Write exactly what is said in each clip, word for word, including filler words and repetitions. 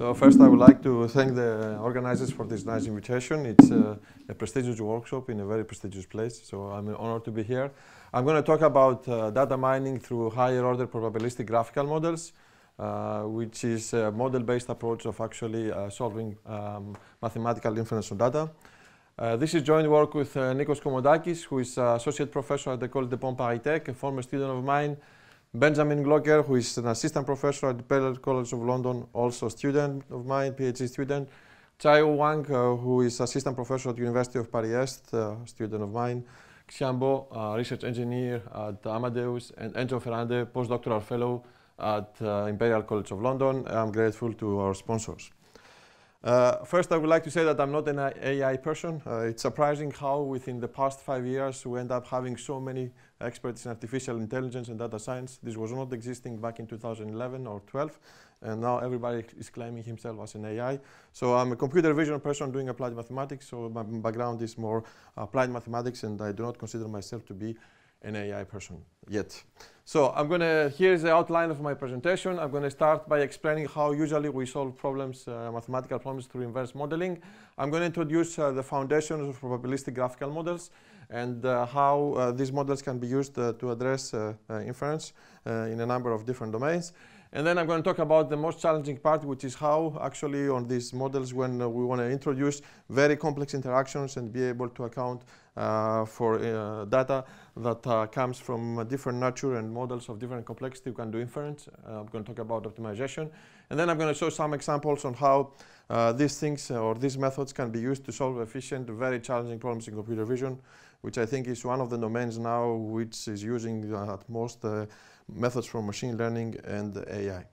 So first I would like to thank the organizers for this nice invitation. It's a, a prestigious workshop in a very prestigious place, so I'm honored to be here. I'm going to talk about uh, data mining through higher order probabilistic graphical models, uh, which is a model-based approach of actually uh, solving um, mathematical inference on data. Uh, this is joint work with uh, Nikos Paragios, who is uh, associate professor at the École de Polytechnique, a former student of mine. Benjamin Glocker, who is an assistant professor at the Imperial College of London, also a student of mine, PhD student. Chao Wang, uh, who is assistant professor at the University of Paris, uh, student of mine. Xiambo, uh, research engineer at Amadeus, and Enzo Ferrande, postdoctoral fellow at uh, Imperial College of London. I'm grateful to our sponsors. Uh, first, I would like to say that I'm not an A I person. Uh, it's surprising how within the past five years we end up having so many experts in artificial intelligence and data science. This was not existing back in two thousand eleven or twelve, and now everybody is claiming himself as an A I. So I'm a computer vision person doing applied mathematics, so my background is more applied mathematics, and I do not consider myself to be an A I person yet. So I'm going to, here's the outline of my presentation. I'm going to start by explaining how usually we solve problems, uh, mathematical problems through inverse modeling. I'm going to introduce uh, the foundations of probabilistic graphical models and uh, how uh, these models can be used uh, to address uh, uh, inference uh, in a number of different domains. And then I'm going to talk about the most challenging part, which is how actually on these models, when uh, we want to introduce very complex interactions and be able to account uh, for uh, data that uh, comes from a different nature and models of different complexity, we can do inference. Uh, I'm going to talk about optimization. And then I'm going to show some examples on how uh, these things uh, or these methods can be used to solve efficient, very challenging problems in computer vision, which I think is one of the domains now which is using uh, at most uh, methods from machine learning and A I.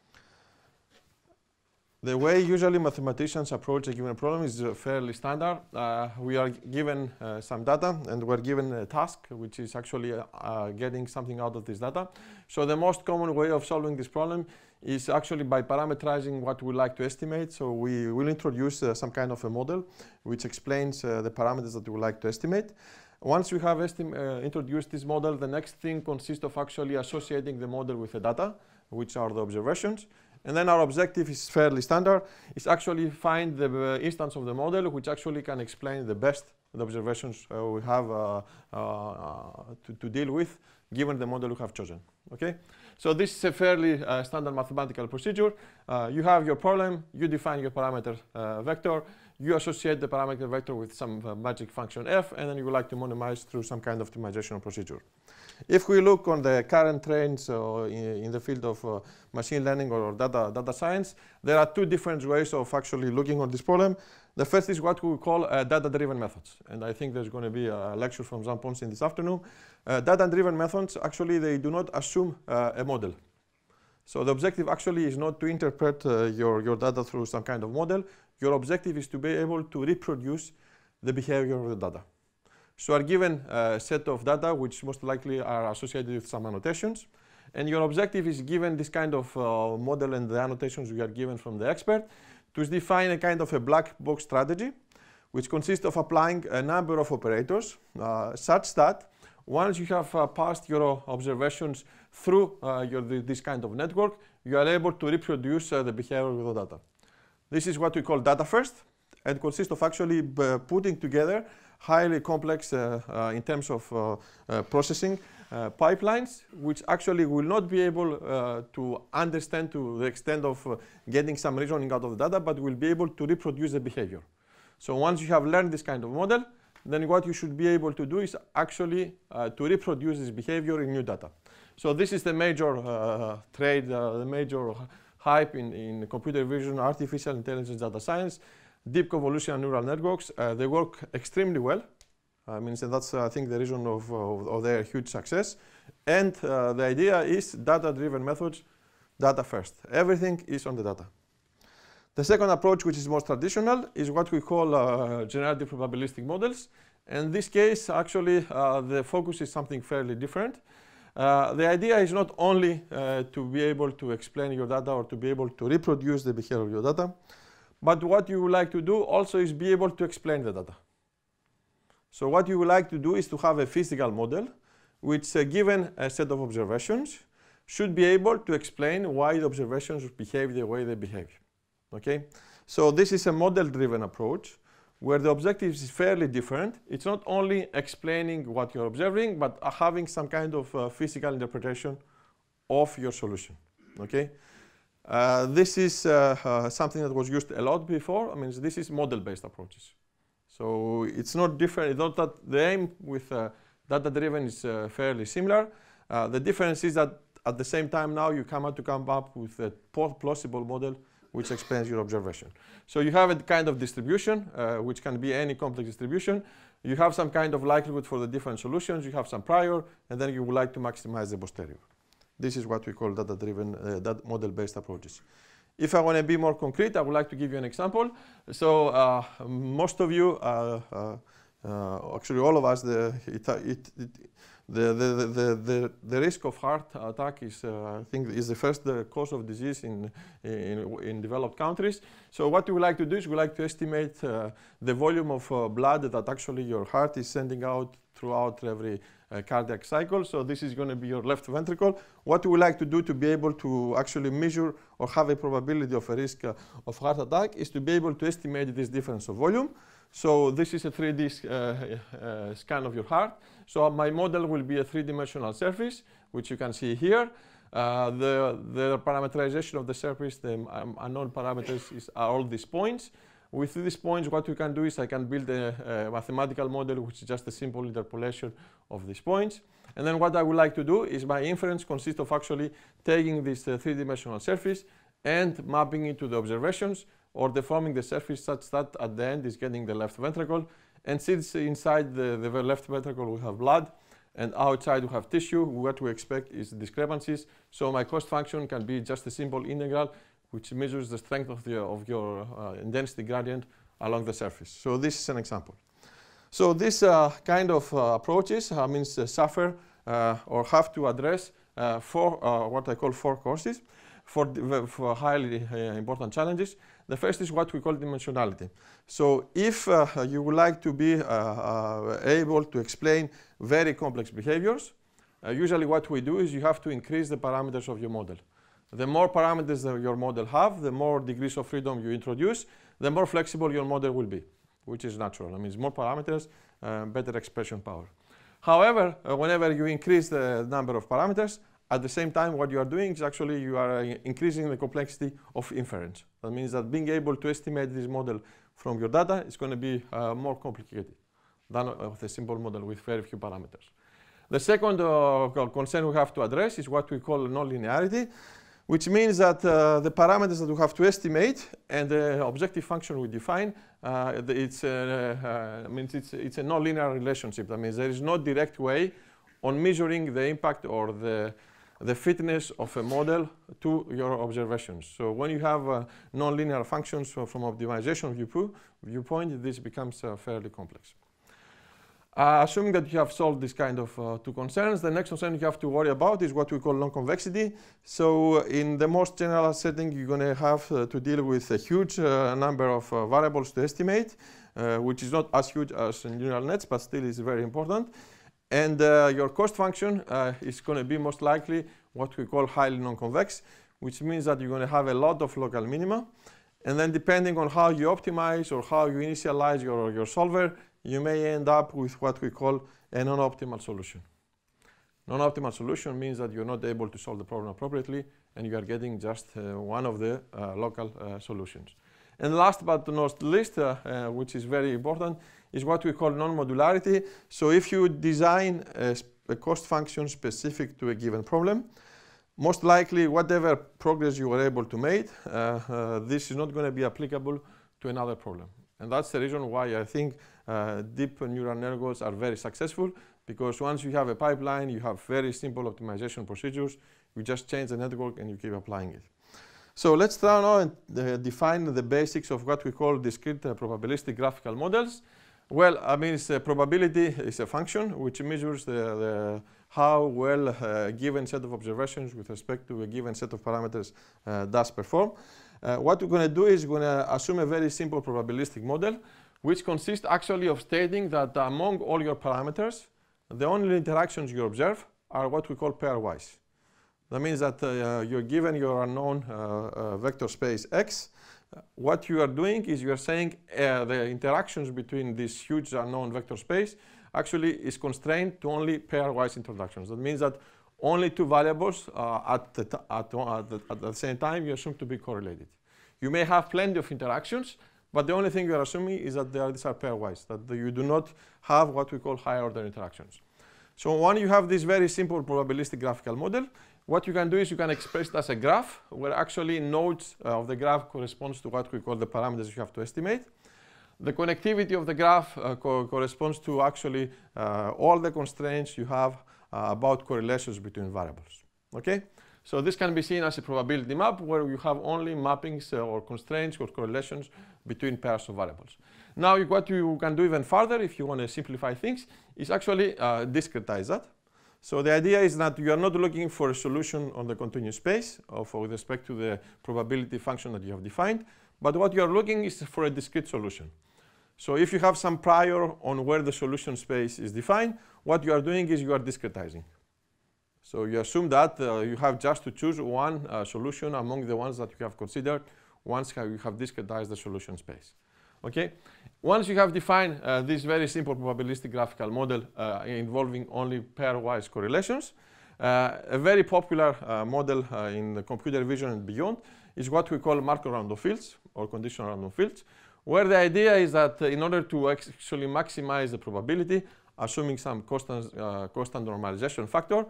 The way usually mathematicians approach a given problem is uh, fairly standard. Uh, we are given uh, some data and we're given a task, which is actually uh, uh, getting something out of this data. So the most common way of solving this problem is actually by parameterizing what we like to estimate. So we will introduce uh, some kind of a model which explains uh, the parameters that we would like to estimate. Once we have uh, introduced this model, the next thing consists of actually associating the model with the data, which are the observations. And then our objective is fairly standard. It's actually find the uh, instance of the model which actually can explain the best the observations uh, we have uh, uh, to, to deal with, given the model we have chosen. Okay? So this is a fairly uh, standard mathematical procedure. Uh, you have your problem, you define your parameter uh, vector, you associate the parameter vector with some uh, magic function f, and then you would like to minimize through some kind of optimization procedure. If we look on the current trends uh, in, in the field of uh, machine learning or data, data science, there are two different ways of actually looking on this problem. The first is what we call uh, data-driven methods. And I think there's going to be a lecture from Jean Ponsin this afternoon. Uh, data-driven methods, actually, they do not assume uh, a model. So the objective actually is not to interpret uh, your, your data through some kind of model. Your objective is to be able to reproduce the behavior of the data. So you are given a set of data which most likely are associated with some annotations. And your objective is, given this kind of uh, model and the annotations we are given from the expert, to define a kind of a black box strategy which consists of applying a number of operators uh, such that once you have uh, passed your observations through uh, your, this kind of network, you are able to reproduce uh, the behavior of the data. This is what we call data first, and consists of actually uh, putting together highly complex uh, uh, in terms of uh, uh, processing uh, pipelines, which actually will not be able uh, to understand to the extent of uh, getting some reasoning out of the data, but will be able to reproduce the behavior. So once you have learned this kind of model, then what you should be able to do is actually uh, to reproduce this behavior in new data. So this is the major uh, trade, uh, the major hype in, in computer vision, artificial intelligence, data science. Deep convolutional neural networks, uh, they work extremely well. I mean, so that's, uh, I think, the reason of, of, of their huge success. And uh, the idea is data-driven methods, data first. Everything is on the data. The second approach, which is more traditional, is what we call uh, generative probabilistic models. In this case, actually, uh, the focus is something fairly different. Uh, the idea is not only uh, to be able to explain your data or to be able to reproduce the behavior of your data, but what you would like to do also is be able to explain the data. So what you would like to do is to have a physical model which, uh, given a set of observations, should be able to explain why the observations behave the way they behave. Okay, so this is a model-driven approach where the objective is fairly different. It's not only explaining what you're observing, but uh, having some kind of uh, physical interpretation of your solution. Okay, uh, this is uh, uh, something that was used a lot before. I mean, this is model-based approaches. So it's not different. It's not that the aim with uh, data-driven is uh, fairly similar. Uh, the difference is that at the same time now you come out to come up with a plausible model which explains your observation. So you have a kind of distribution, uh, which can be any complex distribution. You have some kind of likelihood for the different solutions. You have some prior, and then you would like to maximize the posterior. This is what we call data-driven, uh, that model-based approaches. If I want to be more concrete, I would like to give you an example. So uh, most of you, uh, uh, uh, actually all of us, the, it, it, it, The, the, the, the, the risk of heart attack is, uh, I think, is the first uh, cause of disease in, in, in developed countries. So what we would like to do is we like to estimate uh, the volume of uh, blood that actually your heart is sending out throughout every uh, cardiac cycle. So this is going to be your left ventricle. What we would like to do to be able to actually measure or have a probability of a risk uh, of heart attack is to be able to estimate this difference of volume. So this is a three D uh, uh, scan of your heart. So my model will be a three-dimensional surface, which you can see here. Uh, the, the parameterization of the surface, the um, unknown parameters, is, are all these points. With these points, what we can do is I can build a, a mathematical model, which is just a simple interpolation of these points. And then what I would like to do is my inference consists of actually taking this uh, three-dimensional surface and mapping it to the observations, or deforming the surface such that at the end is getting the left ventricle. And since inside the, the left ventricle we have blood, and outside we have tissue, what we expect is discrepancies. So my cost function can be just a simple integral, which measures the strength of, the, of your uh, density gradient along the surface. So this is an example. So this uh, kind of uh, approaches uh, means uh, suffer uh, or have to address uh, four, uh, what I call four courses for, for highly uh, important challenges. The first is what we call dimensionality. So if uh, you would like to be uh, uh, able to explain very complex behaviors, uh, usually what we do is you have to increase the parameters of your model. The more parameters that your model have, the more degrees of freedom you introduce, the more flexible your model will be, which is natural. I mean, more parameters, uh, better expression power. However, uh, whenever you increase the number of parameters, at the same time, what you are doing is actually you are uh, increasing the complexity of inference. That means that being able to estimate this model from your data is going to be uh, more complicated than uh, the simple model with very few parameters. The second uh, concern we have to address is what we call nonlinearity, which means that uh, the parameters that we have to estimate and the objective function we define, uh, it's, uh, uh, means it's, it's a nonlinear relationship. That means there is no direct way on measuring the impact or the the fitness of a model to your observations. So when you have uh, nonlinear functions so from optimization viewpo viewpoint, this becomes uh, fairly complex. Uh, assuming that you have solved this kind of uh, two concerns, the next concern you have to worry about is what we call non-convexity. So in the most general setting, you're going to have uh, to deal with a huge uh, number of uh, variables to estimate, uh, which is not as huge as neural nets, but still is very important. And uh, your cost function uh, is going to be most likely what we call highly non-convex, which means that you're going to have a lot of local minima. And then depending on how you optimize or how you initialize your, your solver, you may end up with what we call a non-optimal solution. Non-optimal solution means that you're not able to solve the problem appropriately, and you are getting just uh, one of the uh, local uh, solutions. And last but not least, uh, uh, which is very important, is what we call non-modularity. So if you design a, a cost function specific to a given problem, most likely whatever progress you were able to make, uh, uh, this is not going to be applicable to another problem. And that's the reason why I think uh, deep neural networks are very successful, because once you have a pipeline, you have very simple optimization procedures, you just change the network and you keep applying it. So let's try now and uh, define the basics of what we call discrete uh, probabilistic graphical models. Well, I mean, it's a probability is a function which measures the, the how well a given set of observations with respect to a given set of parameters uh, does perform. Uh, what we're going to do is we're going to assume a very simple probabilistic model, which consists actually of stating that among all your parameters, the only interactions you observe are what we call pairwise. That means that uh, you're given your unknown uh, uh, vector space X. Uh, what you are doing is you are saying uh, the interactions between this huge unknown vector space actually is constrained to only pairwise introductions. That means that only two variables uh, at, the at, at, the, at the same time you assume to be correlated. You may have plenty of interactions, but the only thing you are assuming is that they are, these are pairwise, that the, you do not have what we call higher order interactions. So when you have this very simple probabilistic graphical model, what you can do is you can express it as a graph, where actually nodes uh, of the graph corresponds to what we call the parameters you have to estimate. The connectivity of the graph uh, co corresponds to actually uh, all the constraints you have uh, about correlations between variables. Okay? So this can be seen as a probability map where you have only mappings uh, or constraints or correlations between pairs of variables. Now you, what you can do even further if you want to simplify things is actually uh, discretize that. So the idea is that you are not looking for a solution on the continuous space or for with respect to the probability function that you have defined, but what you are looking is for a discrete solution. So if you have some prior on where the solution space is defined, what you are doing is you are discretizing. So you assume that uh, you have just to choose one uh, solution among the ones that you have considered once you have discretized the solution space. Okay? Once you have defined uh, this very simple probabilistic graphical model uh, involving only pairwise correlations, uh, a very popular uh, model uh, in the computer vision and beyond is what we call Markov random fields or conditional random fields, where the idea is that uh, in order to actually maximize the probability, assuming some constant, uh, constant normalization factor,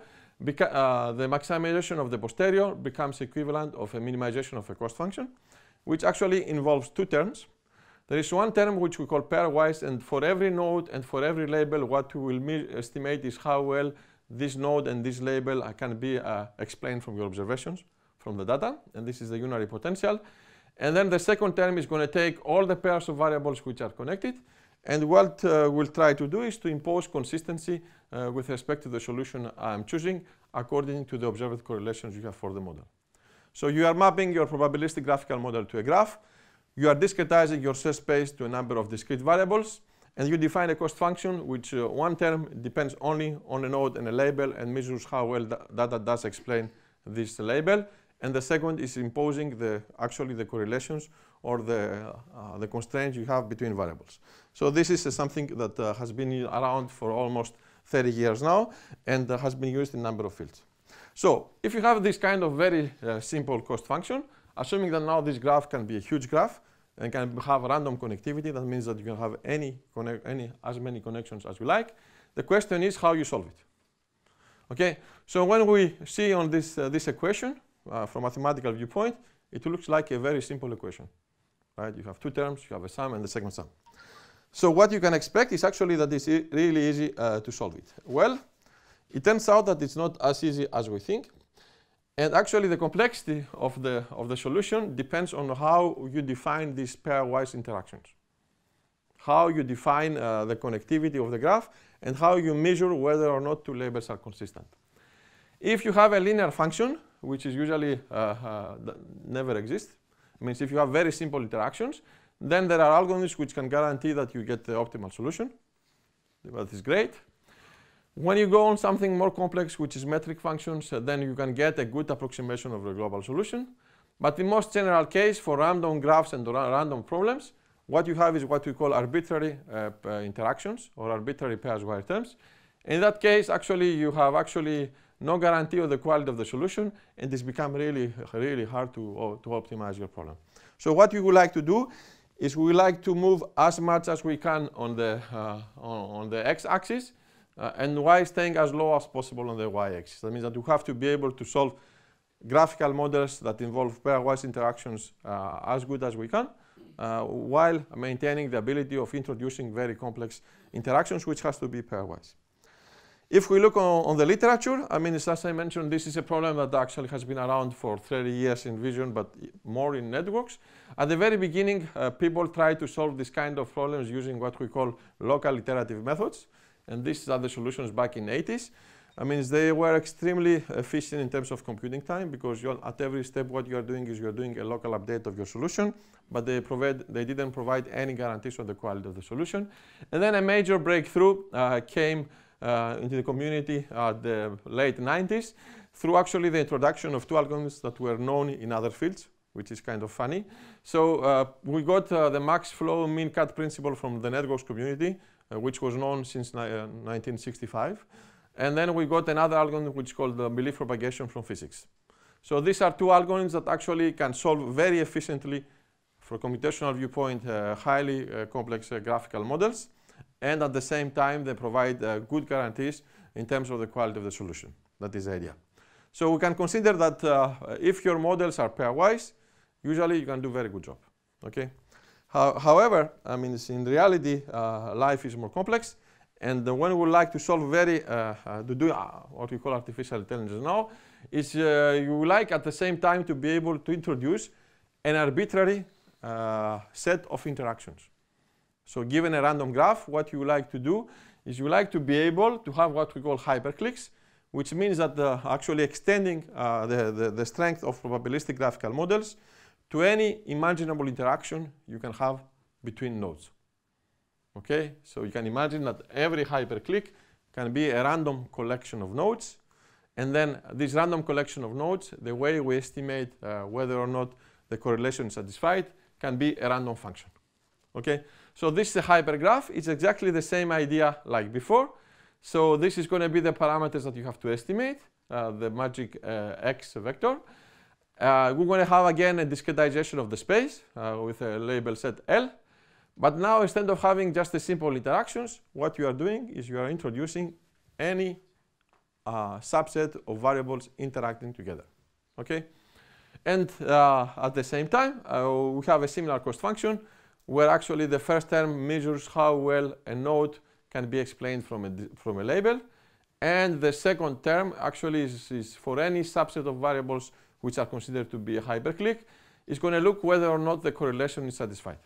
uh, the maximization of the posterior becomes equivalent of a minimization of a cost function, which actually involves two terms. There is one term which we call pairwise, and for every node and for every label, what we will estimate is how well this node and this label uh, can be uh, explained from your observations from the data, and this is the unary potential. And then the second term is going to take all the pairs of variables which are connected, and what uh, we'll try to do is to impose consistency uh, with respect to the solution I'm choosing according to the observed correlations you have for the model. So you are mapping your probabilistic graphical model to a graph. You are discretizing your set space to a number of discrete variables, and you define a cost function which uh, one term depends only on a node and a label and measures how well data does explain this label, and the second is imposing the actually the correlations or the, uh, the constraints you have between variables. So this is uh, something that uh, has been around for almost thirty years now and uh, has been used in a number of fields. So if you have this kind of very uh, simple cost function, assuming that now this graph can be a huge graph and can have random connectivity, that means that you can have any, connect, any as many connections as you like. The question is how you solve it. Okay, so when we see on this, uh, this equation uh, from a mathematical viewpoint, it looks like a very simple equation. Right? You have two terms, you have a sum and the second sum. So what you can expect is actually that it's e really easy uh, to solve it. Well, it turns out that it's not as easy as we think. And actually the complexity of the, of the solution depends on how you define these pairwise interactions. How you define uh, the connectivity of the graph and how you measure whether or not two labels are consistent. If you have a linear function, which is usually uh, uh, never exists, means if you have very simple interactions, then there are algorithms which can guarantee that you get the optimal solution. That is great. When you go on something more complex, which is metric functions, uh, then you can get a good approximation of the global solution. But in most general case, for random graphs and ra random problems, what you have is what we call arbitrary uh, interactions or arbitrary pairs wire terms. In that case, actually, you have actually no guarantee of the quality of the solution, and it's become really, really hard to, uh, to optimize your problem. So what we would like to do is we like to move as much as we can on the, uh, on, on the x-axis, uh, and y staying as low as possible on the y-axis. That means that you have to be able to solve graphical models that involve pairwise interactions uh, as good as we can, uh, while maintaining the ability of introducing very complex interactions, which has to be pairwise. If we look on, on the literature, I mean, as I mentioned, this is a problem that actually has been around for thirty years in vision, but more in networks. At the very beginning, uh, people tried to solve this kind of problems using what we call local iterative methods. And these are the solutions back in the eighties. I mean, they were extremely efficient in terms of computing time because you're, at every step what you're doing is you're doing a local update of your solution, but they, provide, they didn't provide any guarantees on the quality of the solution. And then a major breakthrough uh, came Uh, into the community at the late nineties, through actually the introduction of two algorithms that were known in other fields, which is kind of funny. So uh, we got uh, the max flow mean cut principle from the networks community, uh, which was known since uh, nineteen sixty-five. And then we got another algorithm which is called the belief propagation from physics. So these are two algorithms that actually can solve very efficiently, from a computational viewpoint, uh, highly uh, complex uh, graphical models. And at the same time, they provide uh, good guarantees in terms of the quality of the solution. That is the idea. So we can consider that uh, if your models are pairwise, usually you can do a very good job. Okay. How, however, I mean, in reality, uh, life is more complex. And uh, when we would like to solve very, uh, uh, to do uh, what we call artificial intelligence now, is uh, you would like at the same time to be able to introduce an arbitrary uh, set of interactions. So given a random graph, what you would like to do is you would like to be able to have what we call hyperclicks, which means that uh, actually extending uh, the, the, the strength of probabilistic graphical models to any imaginable interaction you can have between nodes. Okay, so you can imagine that every hyperclick can be a random collection of nodes, and then this random collection of nodes, the way we estimate uh, whether or not the correlation is satisfied, can be a random function. Okay, so this is a hypergraph. It's exactly the same idea like before. So this is going to be the parameters that you have to estimate, uh, the magic uh, x vector. Uh, we're going to have again a discretization of the space uh, with a label set L. But now instead of having just the simple interactions, what you are doing is you are introducing any uh, subset of variables interacting together. Okay? And uh, at the same time, uh, we have a similar cost function where actually the first term measures how well a node can be explained from a, from a label. And the second term actually is, is for any subset of variables which are considered to be a hyperclick, is going to look whether or not the correlation is satisfied.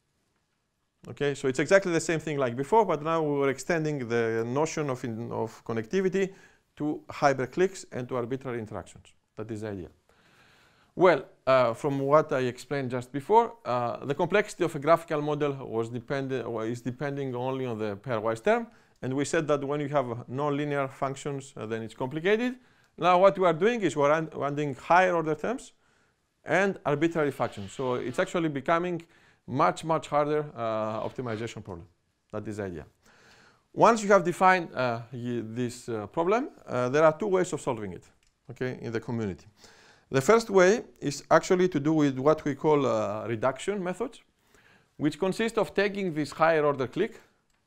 Okay, so it's exactly the same thing like before, but now we were extending the notion of, in, of connectivity to hyperclicks and to arbitrary interactions. That is the idea. Well, uh, from what I explained just before, uh, the complexity of a graphical model was dependent, or is depending only on the pairwise term. And we said that when you have nonlinear functions, uh, then it's complicated. Now what we are doing is we're adding higher order terms and arbitrary functions. So it's actually becoming much, much harder uh, optimization problem. That is the idea. Once you have defined uh, this uh, problem, uh, there are two ways of solving it, okay, in the community. The first way is actually to do with what we call uh, reduction methods, which consist of taking this higher order click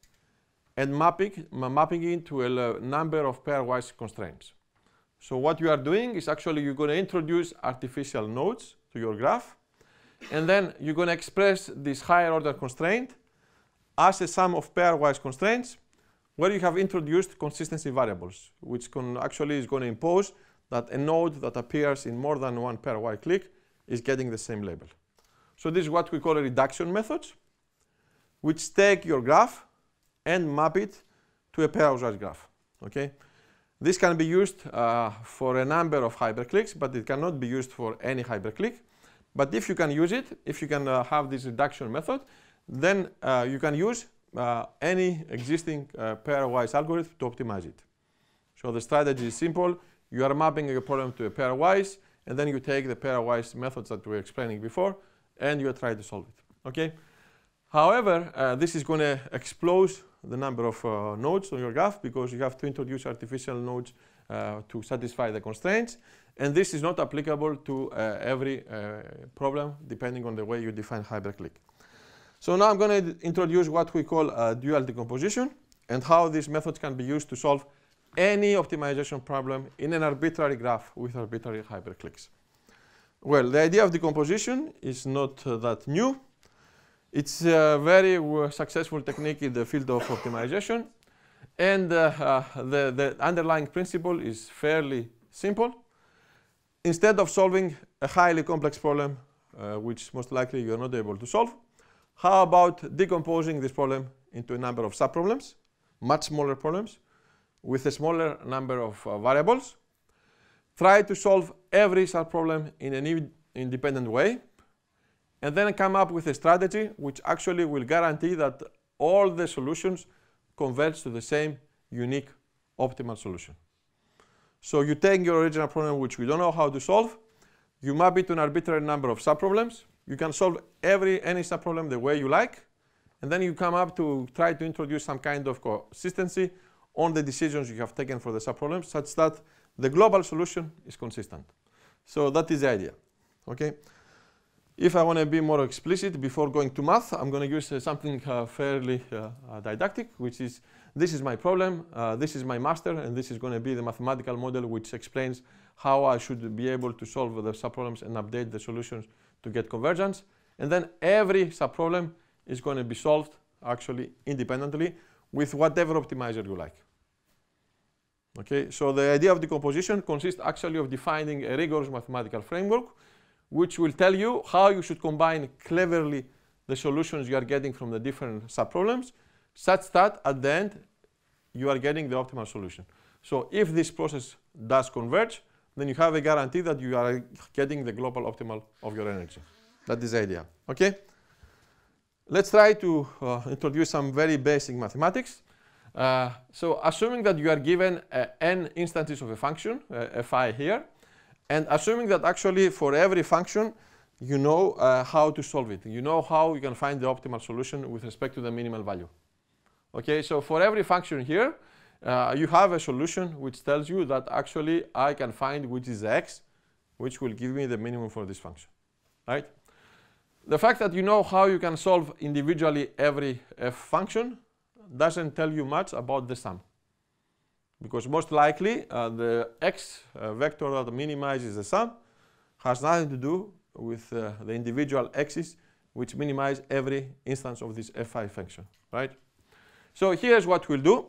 and mapping, mapping it to a number of pairwise constraints. So what you are doing is actually you're going to introduce artificial nodes to your graph, and then you're going to express this higher order constraint as a sum of pairwise constraints where you have introduced consistency variables, which can actually is going to impose that a node that appears in more than one pairwise click is getting the same label. So this is what we call a reduction methods, which take your graph and map it to a pairwise graph. Okay? This can be used uh, for a number of hyperclicks, but it cannot be used for any hyperclick. But if you can use it, if you can uh, have this reduction method, then uh, you can use uh, any existing uh, pairwise algorithm to optimize it. So the strategy is simple. You are mapping a problem to a pairwise, and then you take the pairwise methods that we were explaining before, and you try to solve it. Okay? However, uh, this is going to explode the number of uh, nodes on your graph because you have to introduce artificial nodes uh, to satisfy the constraints. And this is not applicable to uh, every uh, problem depending on the way you define hyperclick. So now I'm going to introduce what we call uh, dual decomposition and how these methods can be used to solve any optimization problem in an arbitrary graph with arbitrary hyperclicks. Well, the idea of decomposition is not uh, that new. It's a very uh, successful technique in the field of optimization. And uh, uh, the, the underlying principle is fairly simple. Instead of solving a highly complex problem, uh, which most likely you are not able to solve, how about decomposing this problem into a number of subproblems, much smaller problems, with a smaller number of uh, variables. Try to solve every subproblem in an independent way, and then come up with a strategy which actually will guarantee that all the solutions converge to the same unique optimal solution. So you take your original problem, which we don't know how to solve, you map it to an arbitrary number of subproblems. You can solve every any subproblem the way you like, and then you come up to try to introduce some kind of consistency on the decisions you have taken for the subproblems, such that the global solution is consistent. So that is the idea. Okay. If I want to be more explicit before going to math, I'm going to use uh, something uh, fairly uh, uh, didactic, which is this is my problem, uh, this is my master, and this is going to be the mathematical model which explains how I should be able to solve the subproblems and update the solutions to get convergence. And then every subproblem is going to be solved actually independently with whatever optimizer you like. Okay, so the idea of decomposition consists actually of defining a rigorous mathematical framework which will tell you how you should combine cleverly the solutions you are getting from the different subproblems, such that at the end you are getting the optimal solution. So if this process does converge, then you have a guarantee that you are getting the global optimal of your energy. That is the idea. Okay? Let's try to uh, introduce some very basic mathematics. Uh, so assuming that you are given uh, n instances of a function, uh, phi here, and assuming that actually for every function you know uh, how to solve it. You know how you can find the optimal solution with respect to the minimal value. Okay, so for every function here, uh, you have a solution which tells you that actually I can find which is the x, which will give me the minimum for this function, right? The fact that you know how you can solve individually every f function doesn't tell you much about the sum. Because most likely uh, the x uh, vector that minimizes the sum has nothing to do with uh, the individual x's which minimize every instance of this fi function, right? So here's what we'll do.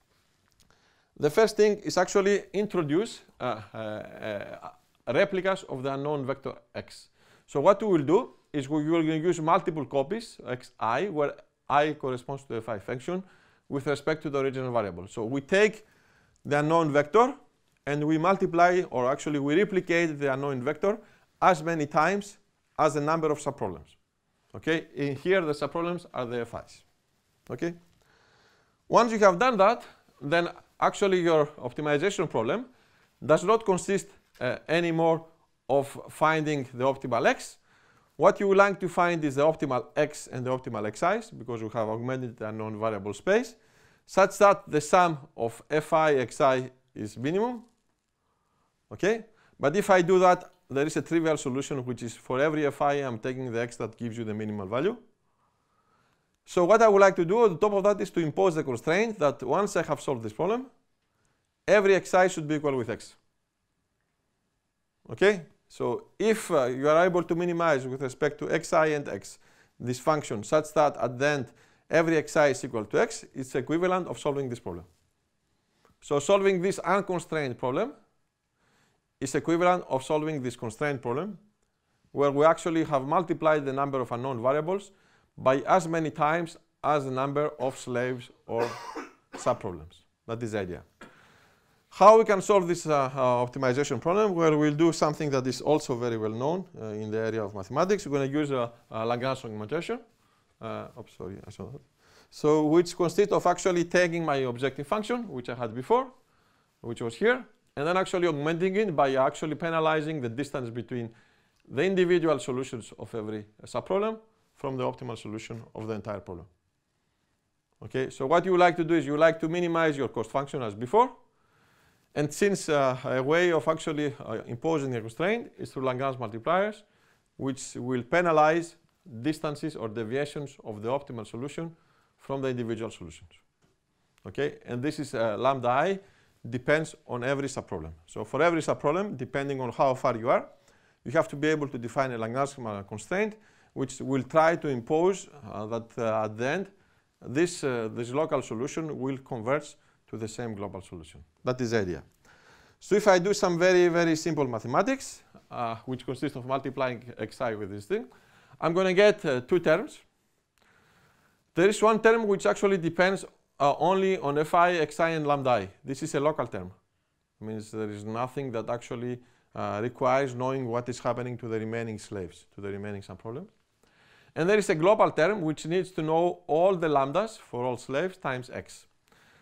The first thing is actually introduce uh, uh, uh, replicas of the unknown vector x. So what we will do is we will use multiple copies xi, where I corresponds to the phi function with respect to the original variable. So we take the unknown vector and we multiply, or actually we replicate the unknown vector as many times as the number of subproblems. Okay, in here the subproblems are the phi's. Okay, once you have done that, then actually your optimization problem does not consist uh, anymore of finding the optimal x. What you would like to find is the optimal x and the optimal xi's, because we have augmented the unknown variable space, such that the sum of fi xi is minimum. Okay, but if I do that, there is a trivial solution, which is for every fi I'm taking the x that gives you the minimal value. So what I would like to do on top of that is to impose the constraint that once I have solved this problem, every xi should be equal with x. Okay, so if uh, you are able to minimize with respect to xi and x this function such that at the end every xi is equal to x, it's equivalent of solving this problem. So solving this unconstrained problem is equivalent of solving this constrained problem, where we actually have multiplied the number of unknown variables by as many times as the number of slaves or subproblems. That is the idea. How we can solve this uh, uh, optimization problem? Well, we'll do something that is also very well known uh, in the area of mathematics. We're going to use a, a Lagrange augmentation. Uh, oops, sorry, I saw that. So, which consists of actually taking my objective function, which I had before, which was here, and then actually augmenting it by actually penalizing the distance between the individual solutions of every subproblem from the optimal solution of the entire problem. Okay, so what you would like to do is you would like to minimize your cost function as before. And since uh, a way of actually uh, imposing a constraint is through Lagrange multipliers, which will penalize distances or deviations of the optimal solution from the individual solutions. Okay, and this is uh, lambda I depends on every subproblem. So for every subproblem, depending on how far you are, you have to be able to define a Lagrange constraint which will try to impose uh, that uh, at the end this, uh, this local solution will converge to the same global solution. That is the idea. So if I do some very, very simple mathematics, uh, which consists of multiplying xi with this thing, I'm going to get uh, two terms. There is one term which actually depends uh, only on fi, xi, and lambda I. This is a local term. It means there is nothing that actually uh, requires knowing what is happening to the remaining slaves, to the remaining subproblems. And there is a global term which needs to know all the lambdas for all slaves times x.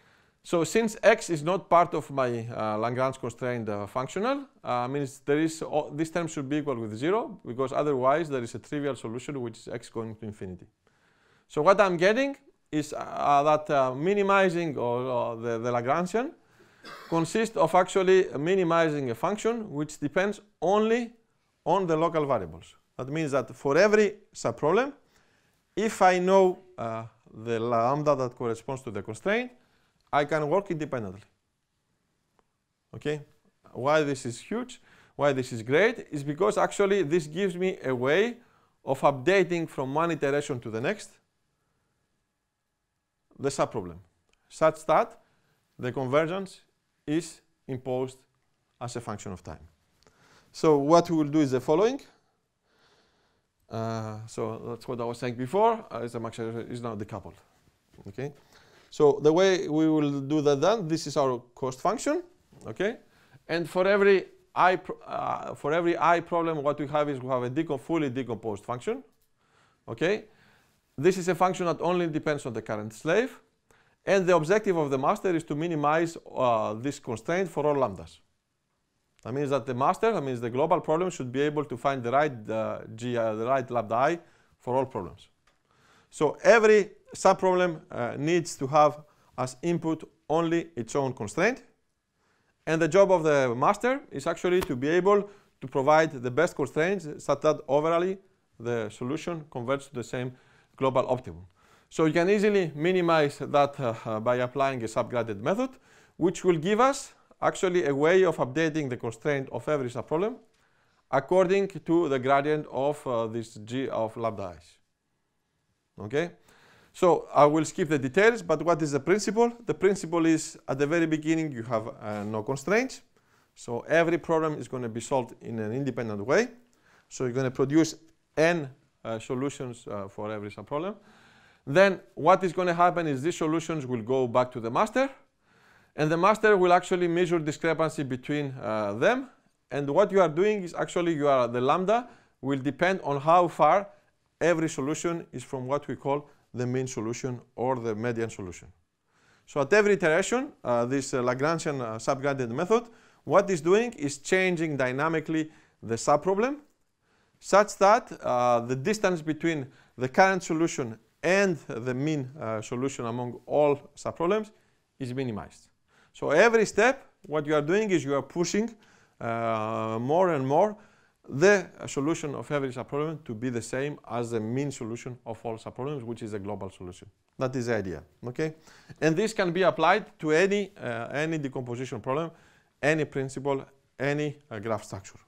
So since x is not part of my uh, Lagrange constraint uh, functional, uh, means there is uh, this term should be equal with zero, because otherwise there is a trivial solution which is x going to infinity. So what I'm getting is uh, that uh, minimizing or uh, the, the Lagrangian consists of actually minimizing a function which depends only on the local variables. That means that for every subproblem, if I know uh, the lambda that corresponds to the constraint, I can work independently. Okay? Why this is huge, why this is great, is because actually this gives me a way of updating from one iteration to the next the subproblem, such that the convergence is imposed as a function of time. So what we will do is the following. Uh, so that's what I was saying before, uh, is, is now decoupled. Okay? So the way we will do that then, this is our cost function, okay? And for every I, uh, for every I problem, what we have is we have a decom fully decomposed function, okay? This is a function that only depends on the current slave, and the objective of the master is to minimize uh, this constraint for all lambdas. That means that the master, that means the global problem, should be able to find the right uh, G, uh, the right lambda I for all problems. So every subproblem uh, needs to have as input only its own constraint, and the job of the master is actually to be able to provide the best constraints such that overall the solution converges to the same global optimum. So you can easily minimize that uh, uh, by applying a subgradient method, which will give us actually a way of updating the constraint of every subproblem according to the gradient of uh, this G of lambda i's. Okay? So I will skip the details, but what is the principle? The principle is at the very beginning you have uh, no constraints. So every problem is going to be solved in an independent way. So you're going to produce n uh, solutions uh, for every subproblem. Then what is going to happen is these solutions will go back to the master, and the master will actually measure discrepancy between uh, them. And what you are doing is actually you are the lambda will depend on how far every solution is from what we call the mean solution or the median solution. So at every iteration, uh, this uh, Lagrangian uh, subgradient method, what it's doing is changing dynamically the subproblem such that uh, the distance between the current solution and the mean uh, solution among all subproblems is minimized. So every step, what you are doing is you are pushing uh, more and more the uh, solution of every subproblem to be the same as the mean solution of all subproblems, which is a global solution. That is the idea, okay? And this can be applied to any, uh, any decomposition problem, any principle, any uh, graph structure.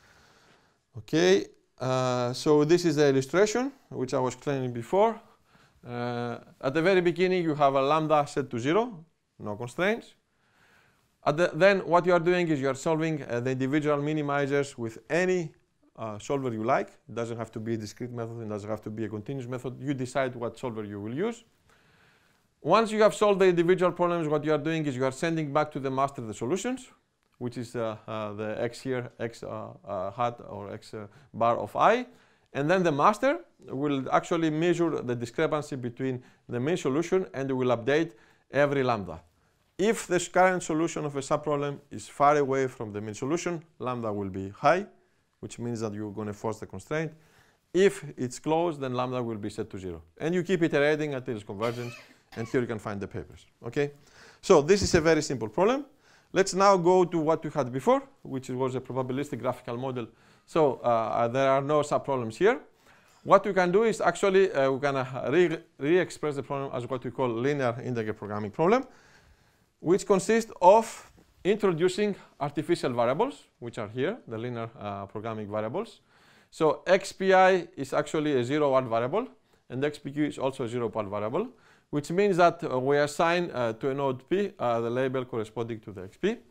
Okay, uh, so this is the illustration, which I was explaining before. Uh, at the very beginning, you have a lambda set to zero, no constraints. At the, then what you are doing is you are solving uh, the individual minimizers with any uh, solver you like. It doesn't have to be a discrete method, it doesn't have to be a continuous method. You decide what solver you will use. Once you have solved the individual problems, what you are doing is you are sending back to the master the solutions, which is uh, uh, the x here, x uh, uh, hat or x uh, bar of I. And then the master will actually measure the discrepancy between the main solution and will update every lambda. If the current solution of a subproblem is far away from the mean solution, lambda will be high, which means that you're going to force the constraint. If it's close, then lambda will be set to zero. And you keep iterating until it's convergent, and here you can find the papers. Okay? So this is a very simple problem. Let's now go to what we had before, which was a probabilistic graphical model. So uh, there are no subproblems here. What we can do is actually uh, we can uh, re-express the problem as what we call linear integer programming problem, which consists of introducing artificial variables, which are here, the linear uh, programming variables. So X P I is actually a zero-one variable, and X P Q is also a zero-one variable, which means that uh, we assign uh, to a node P uh, the label corresponding to the X P.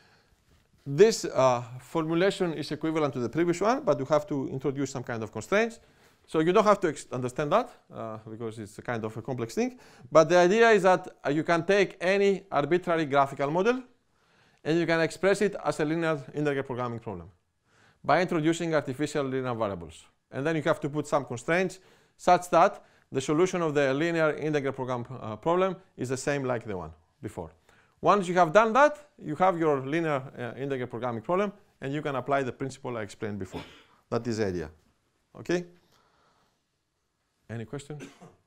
This uh, formulation is equivalent to the previous one, but you have to introduce some kind of constraints. So you don't have to understand that, uh, because it's a kind of a complex thing. But the idea is that uh, you can take any arbitrary graphical model, and you can express it as a linear integer programming problem by introducing artificial linear variables. And then you have to put some constraints such that the solution of the linear integer program uh, problem is the same like the one before. Once you have done that, you have your linear uh, integer programming problem, and you can apply the principle I explained before. That is the idea. Okay? Any question?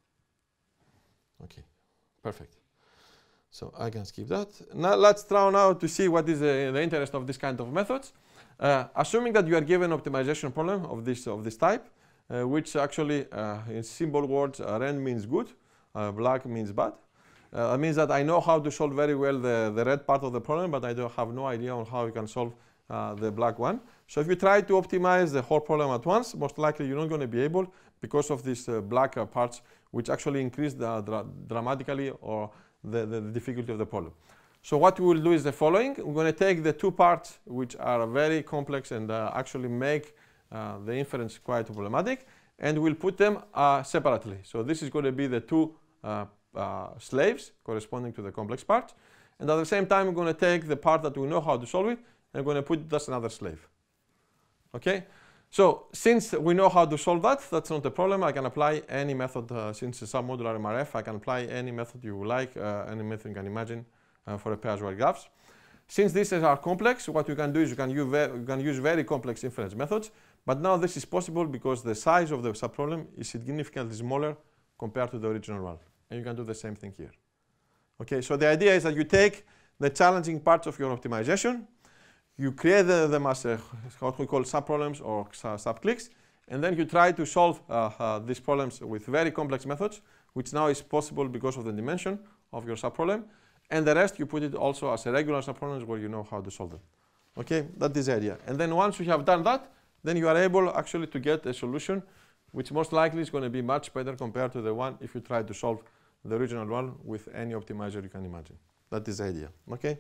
Okay, perfect. So I can skip that. Now let's try now to see what is the, the interest of this kind of methods. Uh, assuming that you are given optimization problem of this of this type, uh, which actually uh, in simple words, uh, red means good, uh, black means bad. Uh, it means that I know how to solve very well the, the red part of the problem, but I don't have no idea on how you can solve uh, the black one. So if you try to optimize the whole problem at once, most likely you're not going to be able because of these uh, black uh, parts, which actually increase the, dra dramatically or the, the, the difficulty of the problem. So what we will do is the following. We're going to take the two parts which are very complex and uh, actually make uh, the inference quite problematic, and we'll put them uh, separately. So this is going to be the two uh, uh, slaves corresponding to the complex part. And at the same time, we're going to take the part that we know how to solve it, and we're going to put it as another slave. Okay? So since we know how to solve that, that's not a problem. I can apply any method. Uh, since it's submodular M R F, I can apply any method you like, uh, any method you can imagine uh, for a pairs-wide graphs. Since these are complex, what you can do is you can, use you can use very complex inference methods. But now this is possible because the size of the subproblem is significantly smaller compared to the original one. And you can do the same thing here. Okay, so the idea is that you take the challenging parts of your optimization, you create the, them as a, what we call subproblems or subclicks, and then you try to solve uh, uh, these problems with very complex methods, which now is possible because of the dimension of your subproblem, and the rest you put it also as a regular subproblems where you know how to solve them. Okay, that is the idea. And then once you have done that, then you are able actually to get a solution which most likely is going to be much better compared to the one if you try to solve the original one with any optimizer you can imagine. That is the idea. Okay.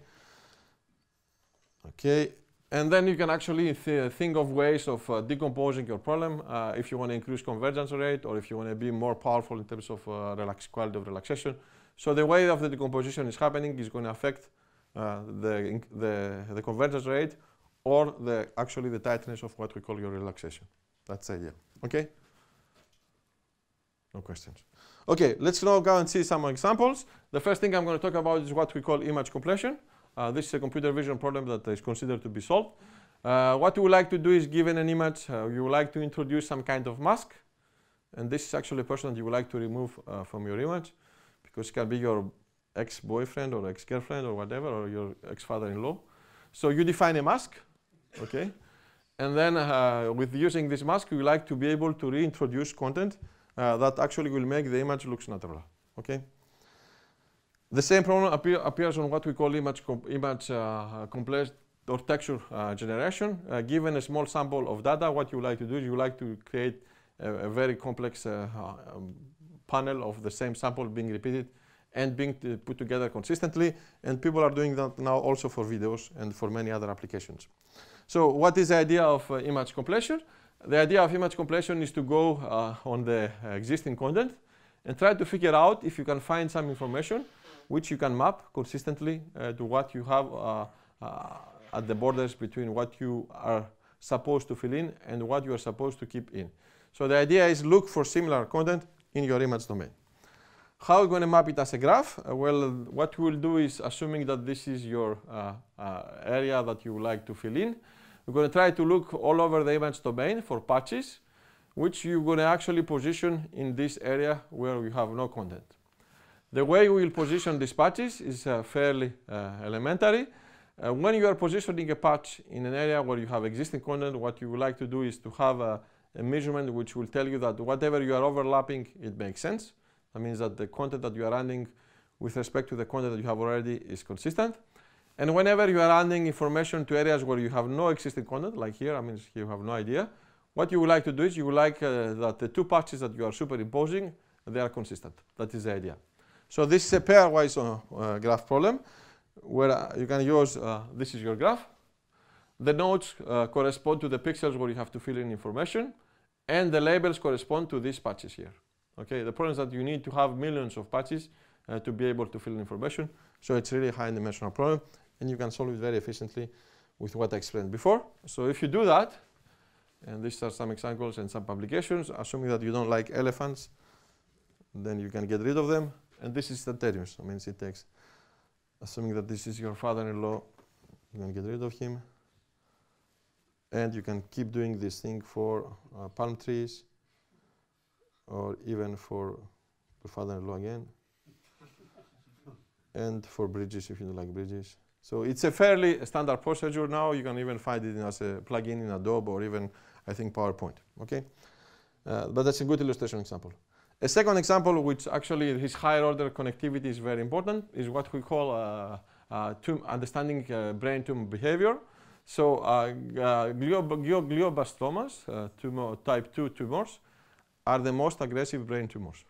Okay, and then you can actually th think of ways of uh, decomposing your problem uh, if you want to increase convergence rate or if you want to be more powerful in terms of uh, relax quality of relaxation. So the way of the decomposition is happening is going to affect uh, the, the, the convergence rate or the, actually the tightness of what we call your relaxation. That's the idea. Okay? No questions. Okay, let's now go and see some examples. The first thing I'm going to talk about is what we call image completion. Uh, this is a computer vision problem that is considered to be solved. Uh, what you would like to do is, given an image, uh, you would like to introduce some kind of mask. And this is actually a person that you would like to remove uh, from your image, because it can be your ex-boyfriend or ex-girlfriend or whatever, or your ex-father-in-law. So you define a mask, okay? And then uh, with using this mask, you would like to be able to reintroduce content uh, that actually will make the image look natural, okay? The same problem appear, appears on what we call image, comp image uh, complex or texture uh, generation. Uh, given a small sample of data, what you like to do is you like to create a, a very complex uh, um, panel of the same sample being repeated and being put together consistently. And people are doing that now also for videos and for many other applications. So what is the idea of uh, image completion? The idea of image completion is to go uh, on the uh, existing content and try to figure out if you can find some information which you can map consistently uh, to what you have uh, uh, at the borders between what you are supposed to fill in and what you are supposed to keep in. So the idea is look for similar content in your image domain. How are we going to map it as a graph? Uh, well, what we will do is, assuming that this is your uh, uh, area that you would like to fill in, we're going to try to look all over the image domain for patches, which you're going to actually position in this area where you have no content. The way we will position these patches is uh, fairly uh, elementary. Uh, when you are positioning a patch in an area where you have existing content, what you would like to do is to have a, a measurement which will tell you that whatever you are overlapping, it makes sense. That means that the content that you are adding with respect to the content that you have already is consistent. And whenever you are adding information to areas where you have no existing content, like here, I mean, you have no idea, what you would like to do is you would like uh, that the two patches that you are superimposing, they are consistent. That is the idea. So this is a pairwise uh, uh, graph problem where uh, you can use, uh, this is your graph. The nodes uh, correspond to the pixels where you have to fill in information, and the labels correspond to these patches here. Okay, the problem is that you need to have millions of patches uh, to be able to fill in information. So it's really a high dimensional problem, and you can solve it very efficiently with what I explained before. So if you do that, and these are some examples and some publications, assuming that you don't like elephants, then you can get rid of them. And this is instantaneous. I mean, it takes assuming that this is your father-in-law, you can get rid of him. And you can keep doing this thing for uh, palm trees, or even for the father-in-law again, and for bridges if you don't like bridges. So it's a fairly standard procedure now. You can even find it as a plugin in Adobe or even, I think, PowerPoint. Okay, uh, but that's a good illustration example. A second example, which actually his higher order connectivity is very important, is what we call uh, uh, understanding uh, brain tumor behavior. So uh, glioblastomas, uh, tumor, type two tumors, are the most aggressive brain tumors.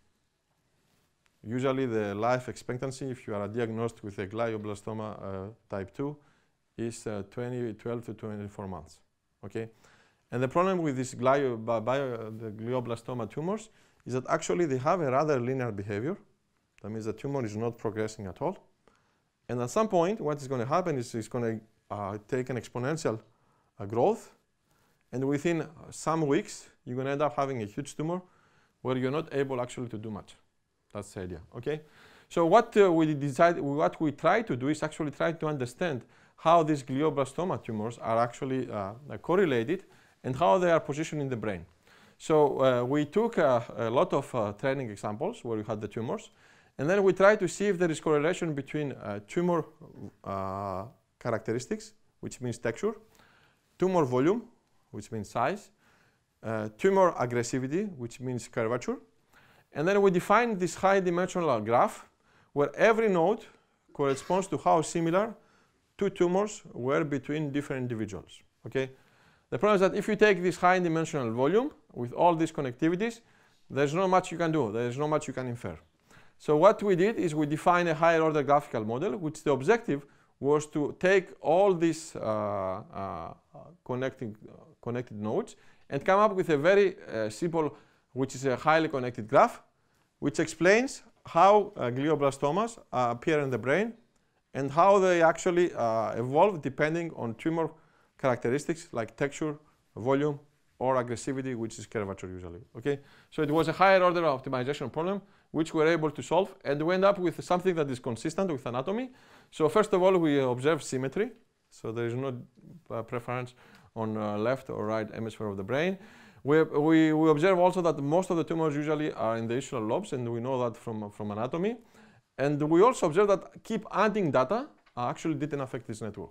Usually the life expectancy, if you are diagnosed with a glioblastoma uh, type two, is uh, twenty, twelve to twenty-four months. Okay? And the problem with these glio, bio, the glioblastoma tumors is that actually they have a rather linear behavior. That means the tumor is not progressing at all. And at some point, what is going to happen is it's going to uh, take an exponential uh, growth. And within some weeks, you're going to end up having a huge tumor where you're not able actually to do much. That's the idea, okay? So what uh, we decide, what we try to do is actually try to understand how these glioblastoma tumors are actually uh, correlated and how they are positioned in the brain. So uh, we took uh, a lot of uh, training examples where we had the tumors, and then we tried to see if there is correlation between uh, tumor uh, characteristics, which means texture, tumor volume, which means size, uh, tumor aggressivity, which means curvature. And then we define this high dimensional graph where every node corresponds to how similar two tumors were between different individuals. Okay? The problem is that if you take this high dimensional volume with all these connectivities, there's not much you can do. There's not much you can infer. So what we did is we defined a higher order graphical model, which the objective was to take all these uh, uh, connecting, uh, connected nodes and come up with a very uh, simple, which is a highly connected graph, which explains how uh, glioblastomas uh, appear in the brain and how they actually uh, evolve depending on tumor characteristics like texture, volume, or aggressivity, which is curvature usually. Okay, so it was a higher order optimization problem which we were able to solve, and we end up with something that is consistent with anatomy. So first of all, we observe symmetry. So there is no uh, preference on uh, left or right hemisphere of the brain. We, we, we observe also that most of the tumors usually are in the ischial lobes, and we know that from, from anatomy. And we also observe that keep adding data uh, actually didn't affect this network.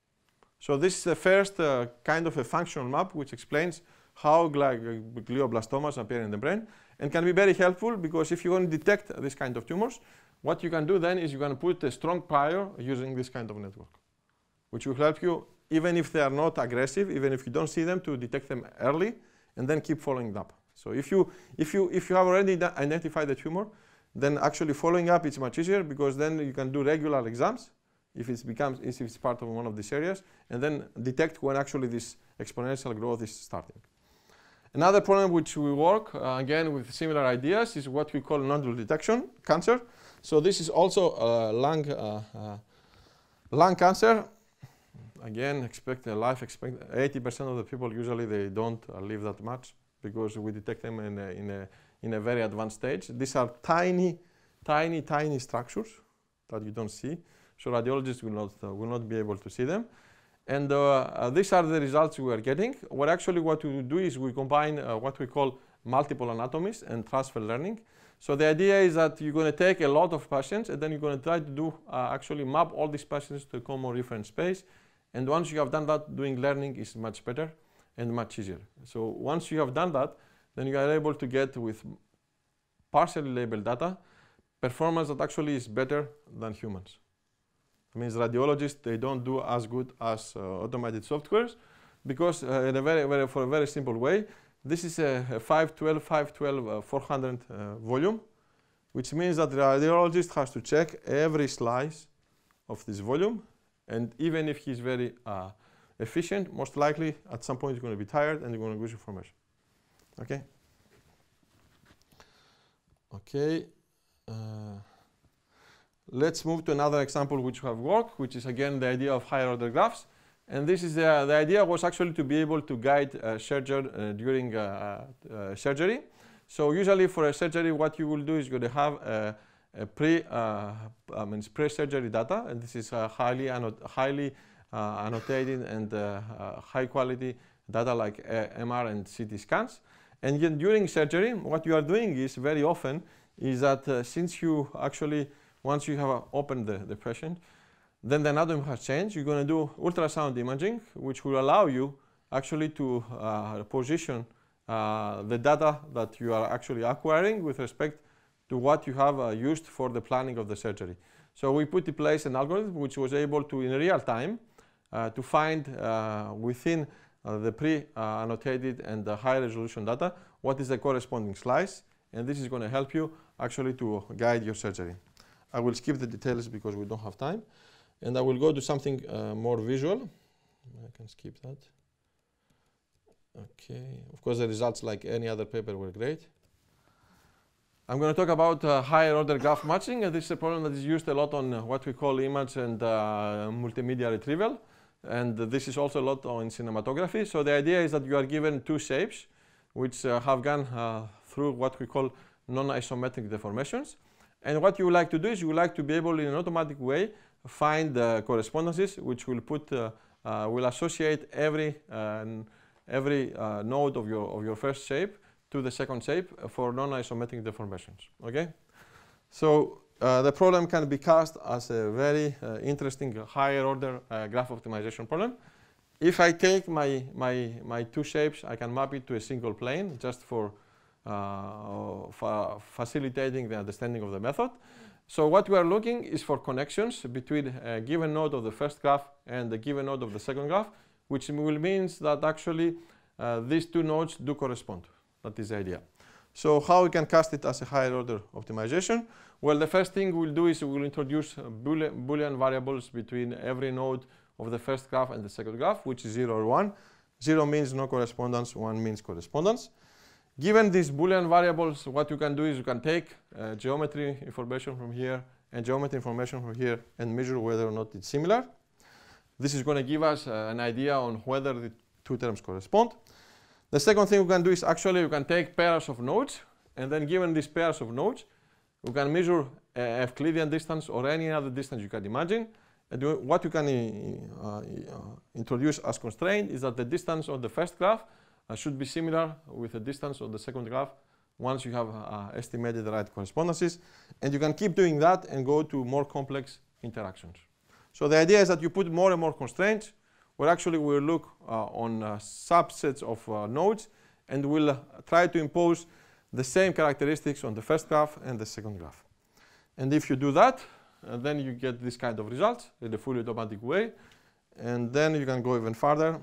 So this is the first uh, kind of a functional map which explains how glioblastomas appear in the brain, and can be very helpful because if you want to detect this kind of tumors, what you can do then is you can put a strong prior using this kind of network, which will help you even if they are not aggressive, even if you don't see them, to detect them early and then keep following up. So if you, if you, if you have already identified the tumor, then actually following up is much easier because then you can do regular exams if it becomes, if it's part of one of these areas, and then detect when actually this exponential growth is starting. Another problem which we work, uh, again with similar ideas, is what we call nodule detection cancer. So this is also uh, lung, uh, uh, lung cancer. Again, expect a life expect eighty percent of the people usually they don't uh, live that much because we detect them in a, in a, in a very advanced stage. These are tiny, tiny, tiny structures that you don't see. So radiologists will not, uh, will not be able to see them. And uh, uh, these are the results we are getting. What actually what we do is we combine uh, what we call multiple anatomies and transfer learning. So the idea is that you're going to take a lot of patients and then you're going to try to do uh, actually map all these patients to a common reference space. And once you have done that, doing learning is much better and much easier. So once you have done that, then you are able to get with partially labeled data performance that actually is better than humans. It means radiologists, they don't do as good as uh, automated softwares because uh, in a very, very, for a very simple way, this is a, a five twelve, five twelve, uh, four hundred uh, volume, which means that the radiologist has to check every slice of this volume, and even if he's very uh, efficient, most likely at some point he's going to be tired and you're going to lose information. Okay? Okay. Uh, Let's move to another example which we have worked, which is again the idea of higher order graphs. And this is the, the idea was actually to be able to guide a surgeon uh, during uh, uh, surgery. So usually for a surgery, what you will do is you're going to have a, uh, pre, uh, I mean, pre-surgery data, and this is uh, highly, anno highly uh, annotated and uh, uh, high quality data like uh, M R and C T scans. And yet during surgery, what you are doing is very often is that uh, since you actually, once you have uh, opened the, the patient, then the anatomy has changed. You're going to do ultrasound imaging, which will allow you actually to uh, position uh, the data that you are actually acquiring with respect to what you have uh, used for the planning of the surgery. So we put in place an algorithm which was able to, in real time, uh, to find uh, within uh, the pre-annotated uh, and the high-resolution data what is the corresponding slice, and this is going to help you actually to guide your surgery. I will skip the details because we don't have time. And I will go to something uh, more visual. I can skip that. Okay. Of course, the results, like any other paper, were great. I'm going to talk about uh, higher order graph matching. And this is a problem that is used a lot on uh, what we call image and uh, multimedia retrieval. And uh, this is also a lot on cinematography. So the idea is that you are given two shapes which uh, have gone uh, through what we call non-isometric deformations. And what you would like to do is you would like to be able, in an automatic way, find the correspondences which will put uh, uh, will associate every uh, every uh, node of your of your first shape to the second shape for non-isometric deformations. Okay, so uh, the problem can be cast as a very uh, interesting uh, higher order uh, graph optimization problem. If I take my my my two shapes, I can map it to a single plane just for uh, fa facilitating the understanding of the method. So what we are looking is for connections between a given node of the first graph and the given node of the second graph, which will mean that actually uh, these two nodes do correspond. That is the idea. So how we can cast it as a higher order optimization? Well, the first thing we'll do is we'll introduce Boolean, Boolean variables between every node of the first graph and the second graph, which is zero or one. Zero means no correspondence, one means correspondence. Given these Boolean variables, what you can do is you can take uh, geometry information from here and geometry information from here and measure whether or not it's similar. This is going to give us uh, an idea on whether the two terms correspond. The second thing we can do is actually you can take pairs of nodes, and then given these pairs of nodes, we can measure uh, Euclidean distance or any other distance you can imagine. And what you can uh, uh, introduce as constraint is that the distance on the first graph Uh, should be similar with the distance of the second graph once you have uh, estimated the right correspondences. And you can keep doing that and go to more complex interactions. So the idea is that you put more and more constraints, where actually we'll look uh, on uh, subsets of uh, nodes, and we'll uh, try to impose the same characteristics on the first graph and the second graph. And if you do that, uh, then you get this kind of results in a fully automatic way. And then you can go even further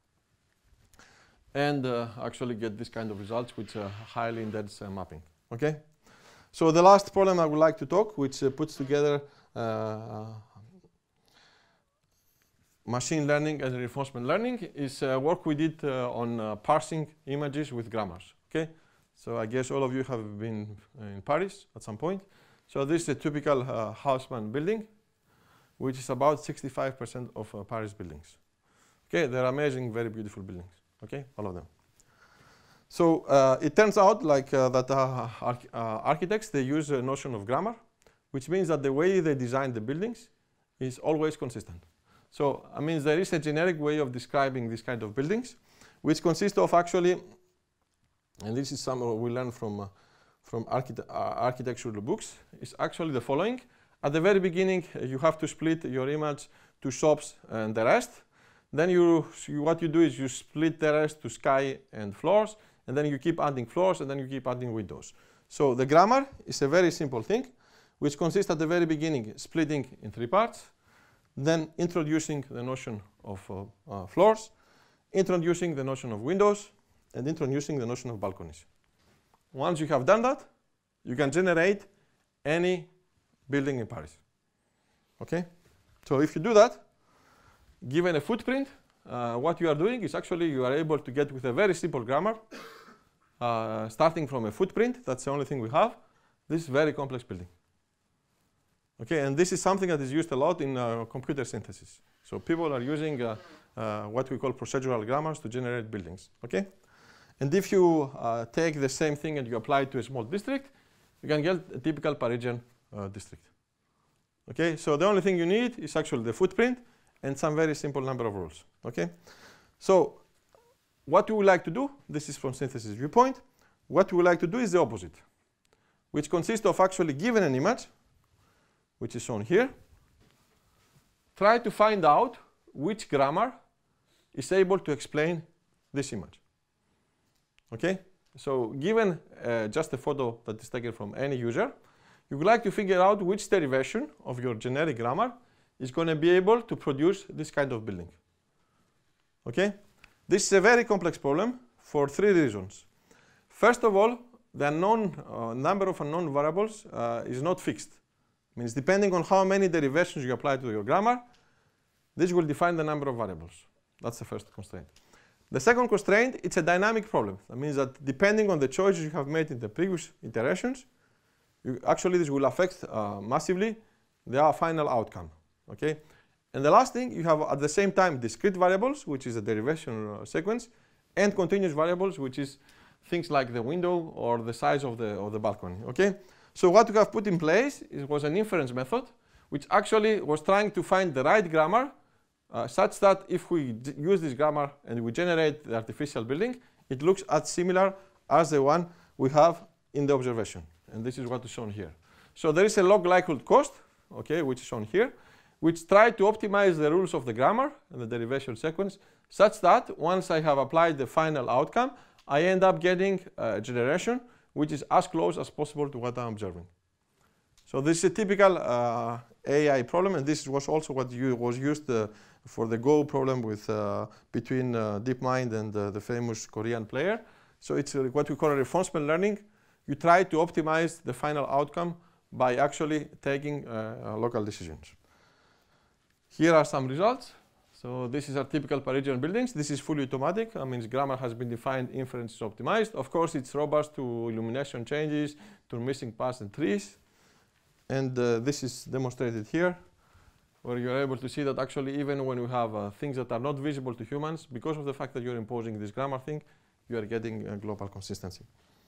and uh, actually get this kind of results, which are highly in-depth uh, mapping. Okay. So the last problem I would like to talk, which uh, puts together uh, machine learning and reinforcement learning, is uh, work we did uh, on uh, parsing images with grammars. Okay. So I guess all of you have been in Paris at some point. So this is a typical uh, Haussmann building, which is about sixty-five percent of uh, Paris buildings. Okay, they're amazing, very beautiful buildings. Okay, all of them. So uh, it turns out like uh, that uh, arch uh, architects, they use a notion of grammar, which means that the way they design the buildings is always consistent. So I mean, there is a generic way of describing this kind of buildings, which consists of actually, and this is something we learn from uh, from archite uh, architectural books, is actually the following. At the very beginning, uh, you have to split your image to shops and the rest. Then you, you, what you do is you split the rest to sky and floors, and then you keep adding floors, and then you keep adding windows. So the grammar is a very simple thing, which consists at the very beginning splitting in three parts, then introducing the notion of uh, uh, floors, introducing the notion of windows, and introducing the notion of balconies. Once you have done that, you can generate any building in Paris. Okay? So if you do that, given a footprint, uh, what you are doing is actually you are able to get with a very simple grammar, uh, starting from a footprint, that's the only thing we have, this very complex building. Okay, and this is something that is used a lot in uh, computer synthesis. So people are using uh, uh, what we call procedural grammars to generate buildings. Okay, and if you uh, take the same thing and you apply it to a small district, you can get a typical Parisian uh, district. Okay, so the only thing you need is actually the footprint and some very simple number of rules. Okay, so what we would like to do, this is from synthesis viewpoint, what we would like to do is the opposite, which consists of actually given an image, which is shown here, try to find out which grammar is able to explain this image. Okay, so given uh, just a photo that is taken from any user, you would like to figure out which derivation of your generic grammar is going to be able to produce this kind of building. Okay, this is a very complex problem for three reasons. First of all, the unknown uh, number of unknown variables uh, is not fixed. It means depending on how many derivations you apply to your grammar, this will define the number of variables. That's the first constraint. The second constraint, it's a dynamic problem. That means that depending on the choices you have made in the previous iterations, you actually this will affect uh, massively the final outcome. Okay? And the last thing, you have at the same time discrete variables, which is a derivation uh, sequence, and continuous variables, which is things like the window or the size of the, of the balcony. Okay? So what we have put in place is, was an inference method, which actually was trying to find the right grammar uh, such that if we use this grammar and we generate the artificial building, it looks as similar as the one we have in the observation. And this is what is shown here. So there is a log likelihood cost, okay, which is shown here, which try to optimize the rules of the grammar and the derivation sequence such that once I have applied the final outcome, I end up getting a generation which is as close as possible to what I'm observing. So this is a typical uh, A I problem, and this was also what you, was used uh, for the Go problem with uh, between uh, DeepMind and uh, the famous Korean player. So it's uh, what we call a reinforcement learning. You try to optimize the final outcome by actually taking uh, local decisions. Here are some results. So this is our typical Paragian buildings. This is fully automatic. I mean, grammar has been defined, inference is optimized. Of course, it's robust to illumination changes, to missing paths and trees. And uh, this is demonstrated here, where you're able to see that actually even when you have uh, things that are not visible to humans, because of the fact that you're imposing this grammar thing, you are getting uh, global consistency.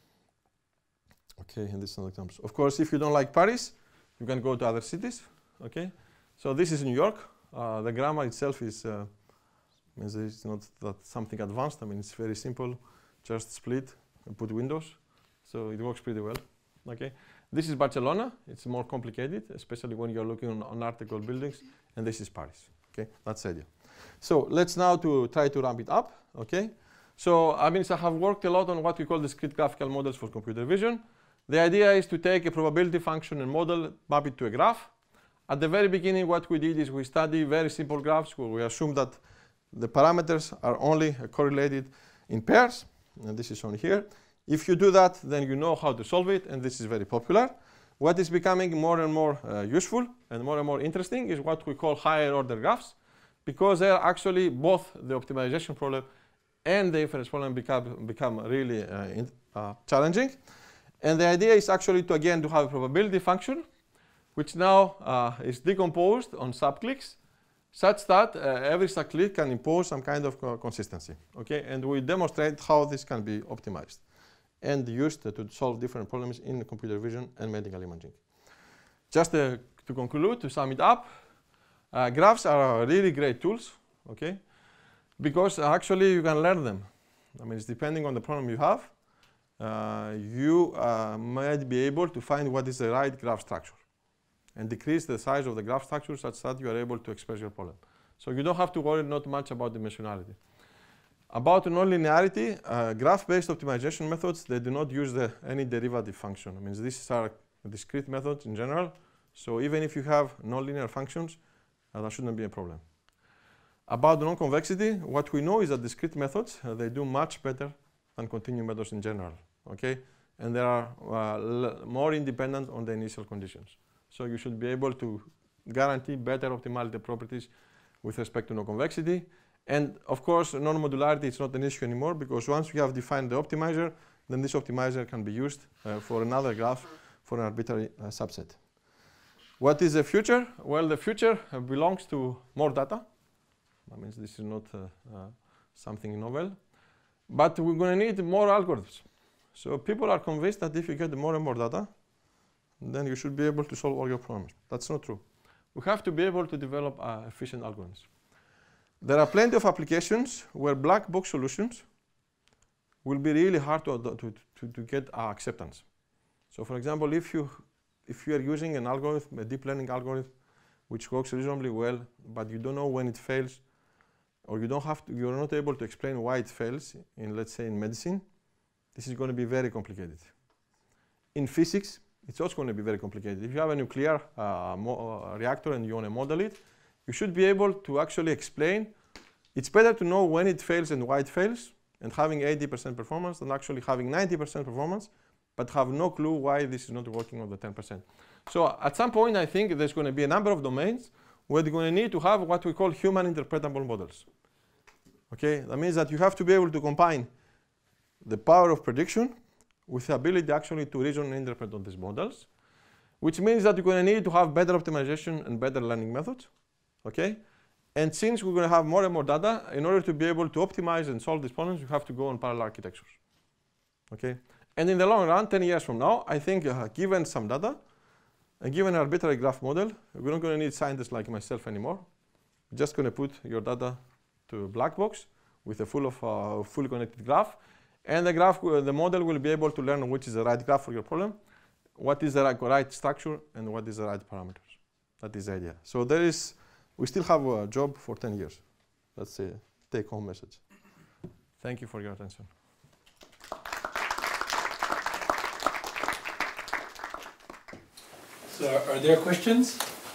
Okay, and this is an example. Of course, if you don't like Paris, you can go to other cities. Okay, so this is New York. Uh, the grammar itself is uh, means it's not that something advanced. I mean, it's very simple. Just split and put windows, so it works pretty well. Okay, this is Barcelona. It's more complicated, especially when you're looking on, on article buildings. And this is Paris. Okay, that's the idea. So let's now to try to ramp it up. Okay, so I mean, I have worked a lot on what we call discrete graphical models for computer vision. The idea is to take a probability function and model, map it to a graph. At the very beginning, what we did is we study very simple graphs where we assume that the parameters are only correlated in pairs, and this is shown here. If you do that, then you know how to solve it, and this is very popular. What is becoming more and more uh, useful and more and more interesting is what we call higher order graphs, because they are actually both the optimization problem and the inference problem become, become really uh, in, uh, challenging. And the idea is actually to, again, to have a probability function, which now uh, is decomposed on subclicks, such that uh, every subclick can impose some kind of co consistency. Okay, and we demonstrate how this can be optimized and used uh, to solve different problems in computer vision and medical imaging. Just uh, to conclude, to sum it up, uh, graphs are really great tools. Okay, because actually you can learn them. I mean, it's depending on the problem you have. Uh, you uh, might be able to find what is the right graph structure and decrease the size of the graph structure such that you are able to express your problem. So you don't have to worry not much about dimensionality. About nonlinearity, uh, graph-based optimization methods, they do not use the, any derivative function. I mean, these are discrete methods in general. So even if you have nonlinear functions, uh, that shouldn't be a problem. About non-convexity, what we know is that discrete methods, uh, they do much better than continuum methods in general. Okay, and they are uh, more independent on the initial conditions. So you should be able to guarantee better optimality properties with respect to non-convexity. And of course, non-modularity is not an issue anymore, because once you have defined the optimizer, then this optimizer can be used uh, for another graph for an arbitrary uh, subset. What is the future? Well, the future uh, belongs to more data. That means this is not uh, uh, something novel. But we're going to need more algorithms. So people are convinced that if you get more and more data, then you should be able to solve all your problems. That's not true. We have to be able to develop uh, efficient algorithms. There are plenty of applications where black box solutions will be really hard to, to, to, to get uh, acceptance. So for example, if you, if you are using an algorithm, a deep learning algorithm, which works reasonably well, but you don't know when it fails, or you don't have to, you're not able to explain why it fails in, let's say, in medicine, this is going to be very complicated. In physics, it's also going to be very complicated. If you have a nuclear uh, uh, reactor and you want to model it, you should be able to actually explain. It's better to know when it fails and why it fails, and having eighty percent performance than actually having ninety percent performance, but have no clue why this is not working on the ten percent. So at some point, I think there's going to be a number of domains where you're going to need to have what we call human interpretable models. Okay, that means that you have to be able to combine the power of prediction with the ability actually to reason and interpret on these models, which means that you're going to need to have better optimization and better learning methods. Okay, and since we're going to have more and more data, in order to be able to optimize and solve these problems, you have to go on parallel architectures. Okay, and in the long run, ten years from now, I think uh, given some data, and given an arbitrary graph model, we're not going to need scientists like myself anymore. We're just going to put your data to a black box with a full of uh, fully connected graph, and the graph, uh, the model will be able to learn which is the right graph for your problem, what is the right, right structure, and what is the right parameters. That is the idea. So there is, we still have a job for ten years. That's a take-home message. Thank you for your attention. So are there questions?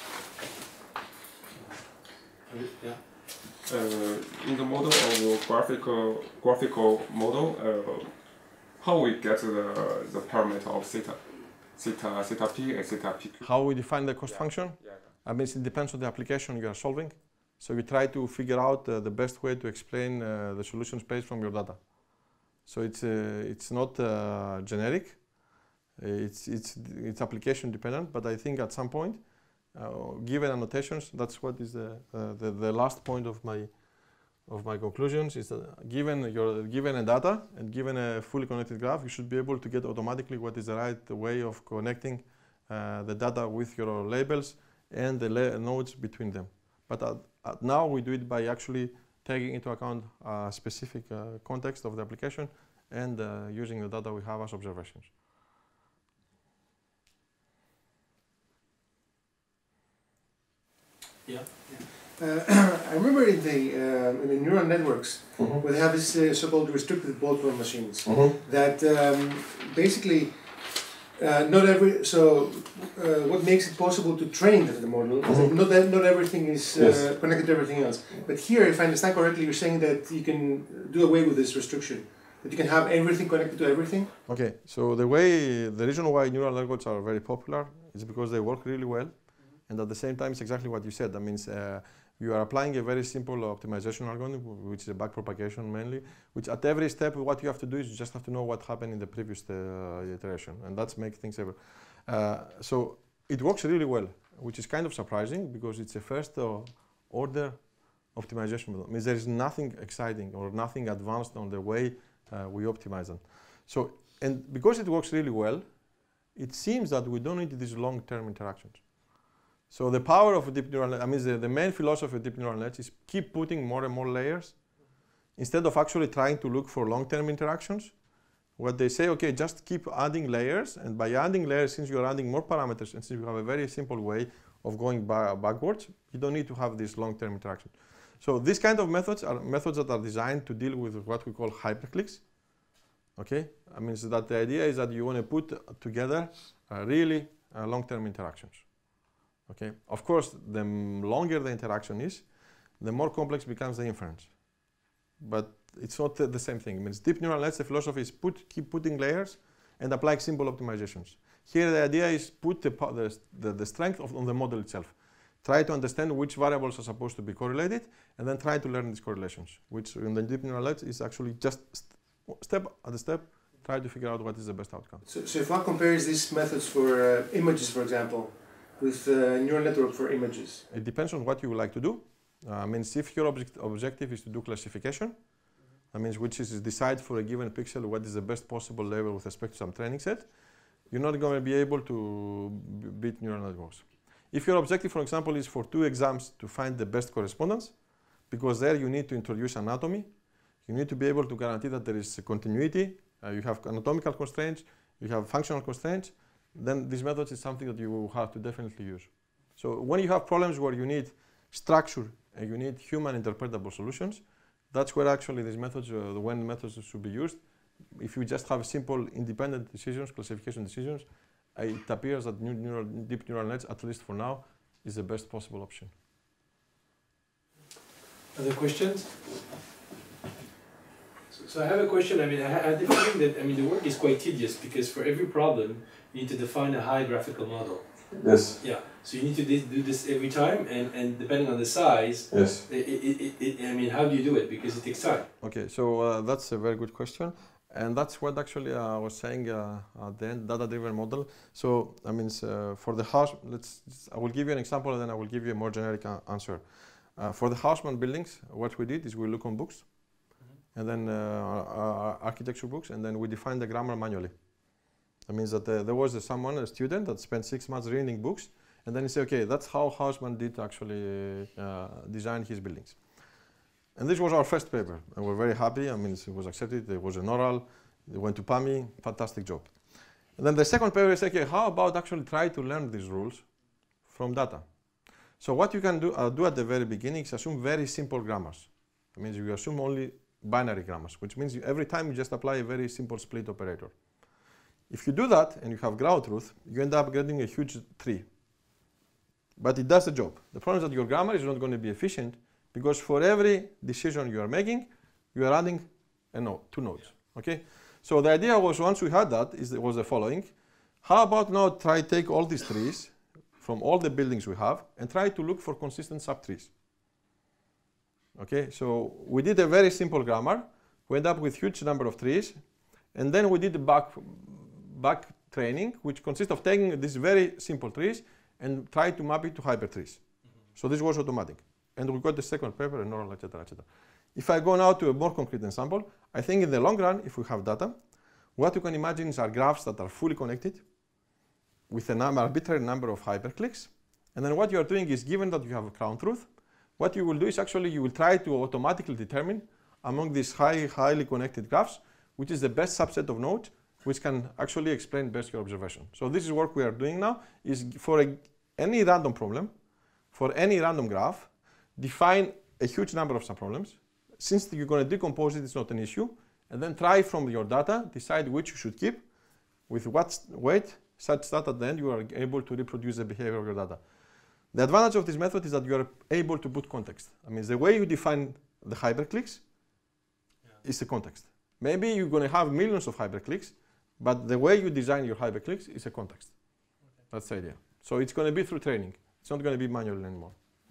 Yeah. Uh, in the model of graphical graphical model, uh, how we get the the parameter of theta, theta theta p and theta p q? How we define the cost Yeah. function? Yeah. I mean, it depends on the application you are solving. So you try to figure out uh, the best way to explain uh, the solution space from your data. So it's uh, it's not uh, generic. It's it's it's application dependent. But I think at some point, uh, given annotations, that's what is the, uh, the the last point of my of my conclusions is that given your given a data and given a fully connected graph, you should be able to get automatically what is the right way of connecting uh, the data with your labels and the nodes between them. But uh, uh, now we do it by actually taking into account a specific uh, context of the application and uh, using the data we have as observations. Yeah. Uh, I remember in the, uh, in the neural networks, mm-hmm. where they have this uh, so-called restricted Boltzmann machines, mm-hmm. that um, basically uh, not every, so uh, what makes it possible to train the, the model mm-hmm. is that not, that not everything is uh, yes. connected to everything else. But here, if I understand correctly, you're saying that you can do away with this restriction, that you can have everything connected to everything? Okay, so the way, the reason why neural networks are very popular is because they work really well. And at the same time, it's exactly what you said. That means uh, you are applying a very simple optimization algorithm, which is a backpropagation mainly, which at every step, what you have to do is you just have to know what happened in the previous uh, iteration. And that's make things ever. Uh, so it works really well, which is kind of surprising because it's a first uh, order optimization model. It means there is nothing exciting or nothing advanced on the way uh, we optimize them. So, and because it works really well, it seems that we don't need these long-term interactions. So the power of a deep neural net, I mean the, the main philosophy of deep neural nets is keep putting more and more layers instead of actually trying to look for long-term interactions. What they say, okay, just keep adding layers, and by adding layers, since you're adding more parameters and since you have a very simple way of going ba backwards, you don't need to have this long-term interaction. So these kind of methods are methods that are designed to deal with what we call hyperclicks. Okay, I mean so that the idea is that you want to put together uh, really uh, long-term interactions. Okay. Of course, the longer the interaction is, the more complex becomes the inference. But it's not uh, the same thing. It means deep neural nets, the philosophy is put, keep putting layers and apply simple optimizations. Here, the idea is put the, the, the, the strength of, on the model itself. Try to understand which variables are supposed to be correlated, and then try to learn these correlations, which in the deep neural nets is actually just st step at a step, try to figure out what is the best outcome. So, so if one compares these methods for uh, images, for example, with uh, neural network for images? It depends on what you would like to do. Uh, I mean, if your object objective is to do classification, mm-hmm. that means which is decide for a given pixel what is the best possible level with respect to some training set, you're not going to be able to beat neural networks. If your objective, for example, is for two exams to find the best correspondence, because there you need to introduce anatomy, you need to be able to guarantee that there is continuity, uh, you have anatomical constraints, you have functional constraints, then this method is something that you will have to definitely use. So when you have problems where you need structure and you need human interpretable solutions, that's where actually these methods, uh, the when methods should be used. If you just have simple independent decisions, classification decisions, uh, it appears that new neural, deep neural nets, at least for now, is the best possible option. Other questions? So, so I have a question. I mean, I had the feeling that, I mean, the work is quite tedious because for every problem, you need to define a high graphical model. Yes. Yeah. So you need to do this every time, and, and depending on the size, yes. It, it, it, it, I mean, how do you do it? Because it takes time. Okay, so uh, that's a very good question. And that's what actually uh, I was saying uh, at the end, data-driven model. So, I mean, uh, for the house, let's, I will give you an example and then I will give you a more generic uh, answer. Uh, for the Haussmann buildings, what we did is we look on books, mm-hmm. and then uh, uh, architecture books, and then we define the grammar manually. That means that uh, there was uh, someone, a student, that spent six months reading books, and then he said, okay, that's how Haussmann did actually uh, design his buildings. And this was our first paper, and we're very happy. I mean, it was accepted, it was an oral, it went to P A M I, fantastic job. And then the second paper is, okay, how about actually try to learn these rules from data? So what you can do, uh, do at the very beginning is assume very simple grammars. That means you assume only binary grammars, which means you, every time you just apply a very simple split operator. If you do that, and you have ground truth, you end up getting a huge tree. But it does the job. The problem is that your grammar is not going to be efficient, because for every decision you are making, you are adding a node, two nodes. Okay? So the idea was, once we had that, is, was the following. How about now try take all these trees from all the buildings we have and try to look for consistent subtrees. Okay? So we did a very simple grammar. We end up with huge number of trees. And then we did the back, back training, which consists of taking these very simple trees and try to map it to hypertrees. Mm-hmm. So this was automatic. And we got the second paper and oral, et cetera, et cetera. If I go now to a more concrete example, I think in the long run, if we have data, what you can imagine is our graphs that are fully connected with an arbitrary number of hyperclicks. And then what you are doing is, given that you have a ground truth, what you will do is actually you will try to automatically determine among these high, highly connected graphs, which is the best subset of nodes, which can actually explain best your observation. So this is work we are doing now, is for a, any random problem, for any random graph, define a huge number of subproblems. Since you're going to decompose it, it's not an issue. And then try from your data, decide which you should keep, with what weight, such that at the end you are able to reproduce the behavior of your data. The advantage of this method is that you are able to put context. I mean, the way you define the hyperclicks yeah. is the context. Maybe you're going to have millions of hyperclicks, but the way you design your hyperclicks is a context. Okay. That's the idea. So it's going to be through training. It's not going to be manual anymore.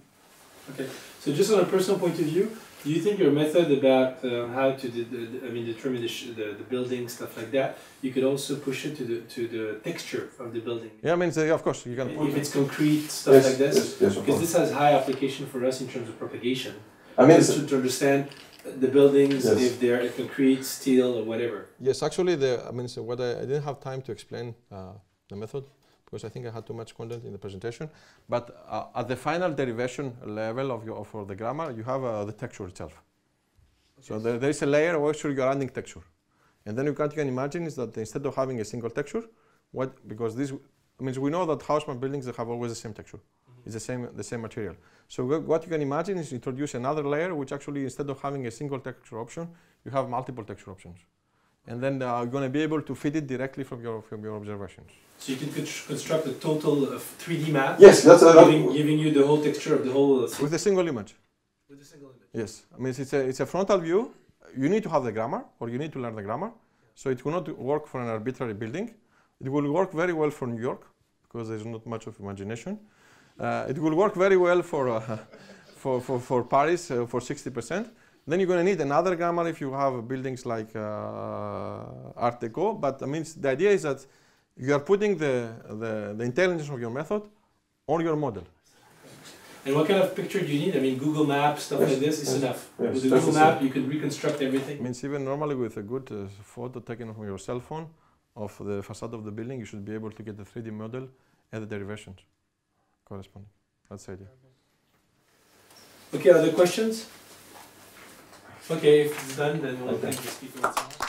Okay, so just on a personal point of view, do you think your method about uh, how to de de I mean determine the, sh the the building, stuff like that, you could also push it to the to the texture of the building? Yeah, I mean, so, yeah, of course you can. If it's concrete stuff yes, like this, yes, yes, because this has high application for us in terms of propagation. I mean, to, to understand the buildings, yes. if they're concrete, steel, or whatever. Yes, actually, the I mean, so what I, I didn't have time to explain uh, the method, because I think I had too much content in the presentation. But uh, at the final derivation level of your for the grammar, you have uh, the texture itself. Okay. So there, there is a layer where actually you are adding texture, and then you can, you can imagine is that instead of having a single texture, what because this I mean we know that Haussmann buildings they have always the same texture, mm-hmm. it's the same the same material. So what you can imagine is introduce another layer which actually instead of having a single texture option, you have multiple texture options. And then uh, you're going to be able to feed it directly from your from your observations. So you can construct a total of three D map. Yes, that's uh, giving, giving you the whole texture of the whole. Uh, with a single image. With a single image. Yes, I mean it's a it's a frontal view. You need to have the grammar, or you need to learn the grammar. Yeah. So it will not work for an arbitrary building. It will work very well for New York because there's not much of imagination. Uh, it will work very well for uh, for, for for Paris uh, for sixty percent. Then you're going to need another grammar if you have buildings like uh, Art Deco. But I mean, the idea is that you are putting the, the, the intelligence of your method on your model. And what kind of picture do you need? I mean, Google Maps, stuff yes, like this is yes, enough. Yes, with the Google Map, you can reconstruct everything. I mean, even normally with a good uh, photo taken from your cell phone, of the facade of the building, you should be able to get the three D model and the derivations corresponding. That's the idea. Okay, other questions? Okay, if it's done, then we'll thank the speaker once more.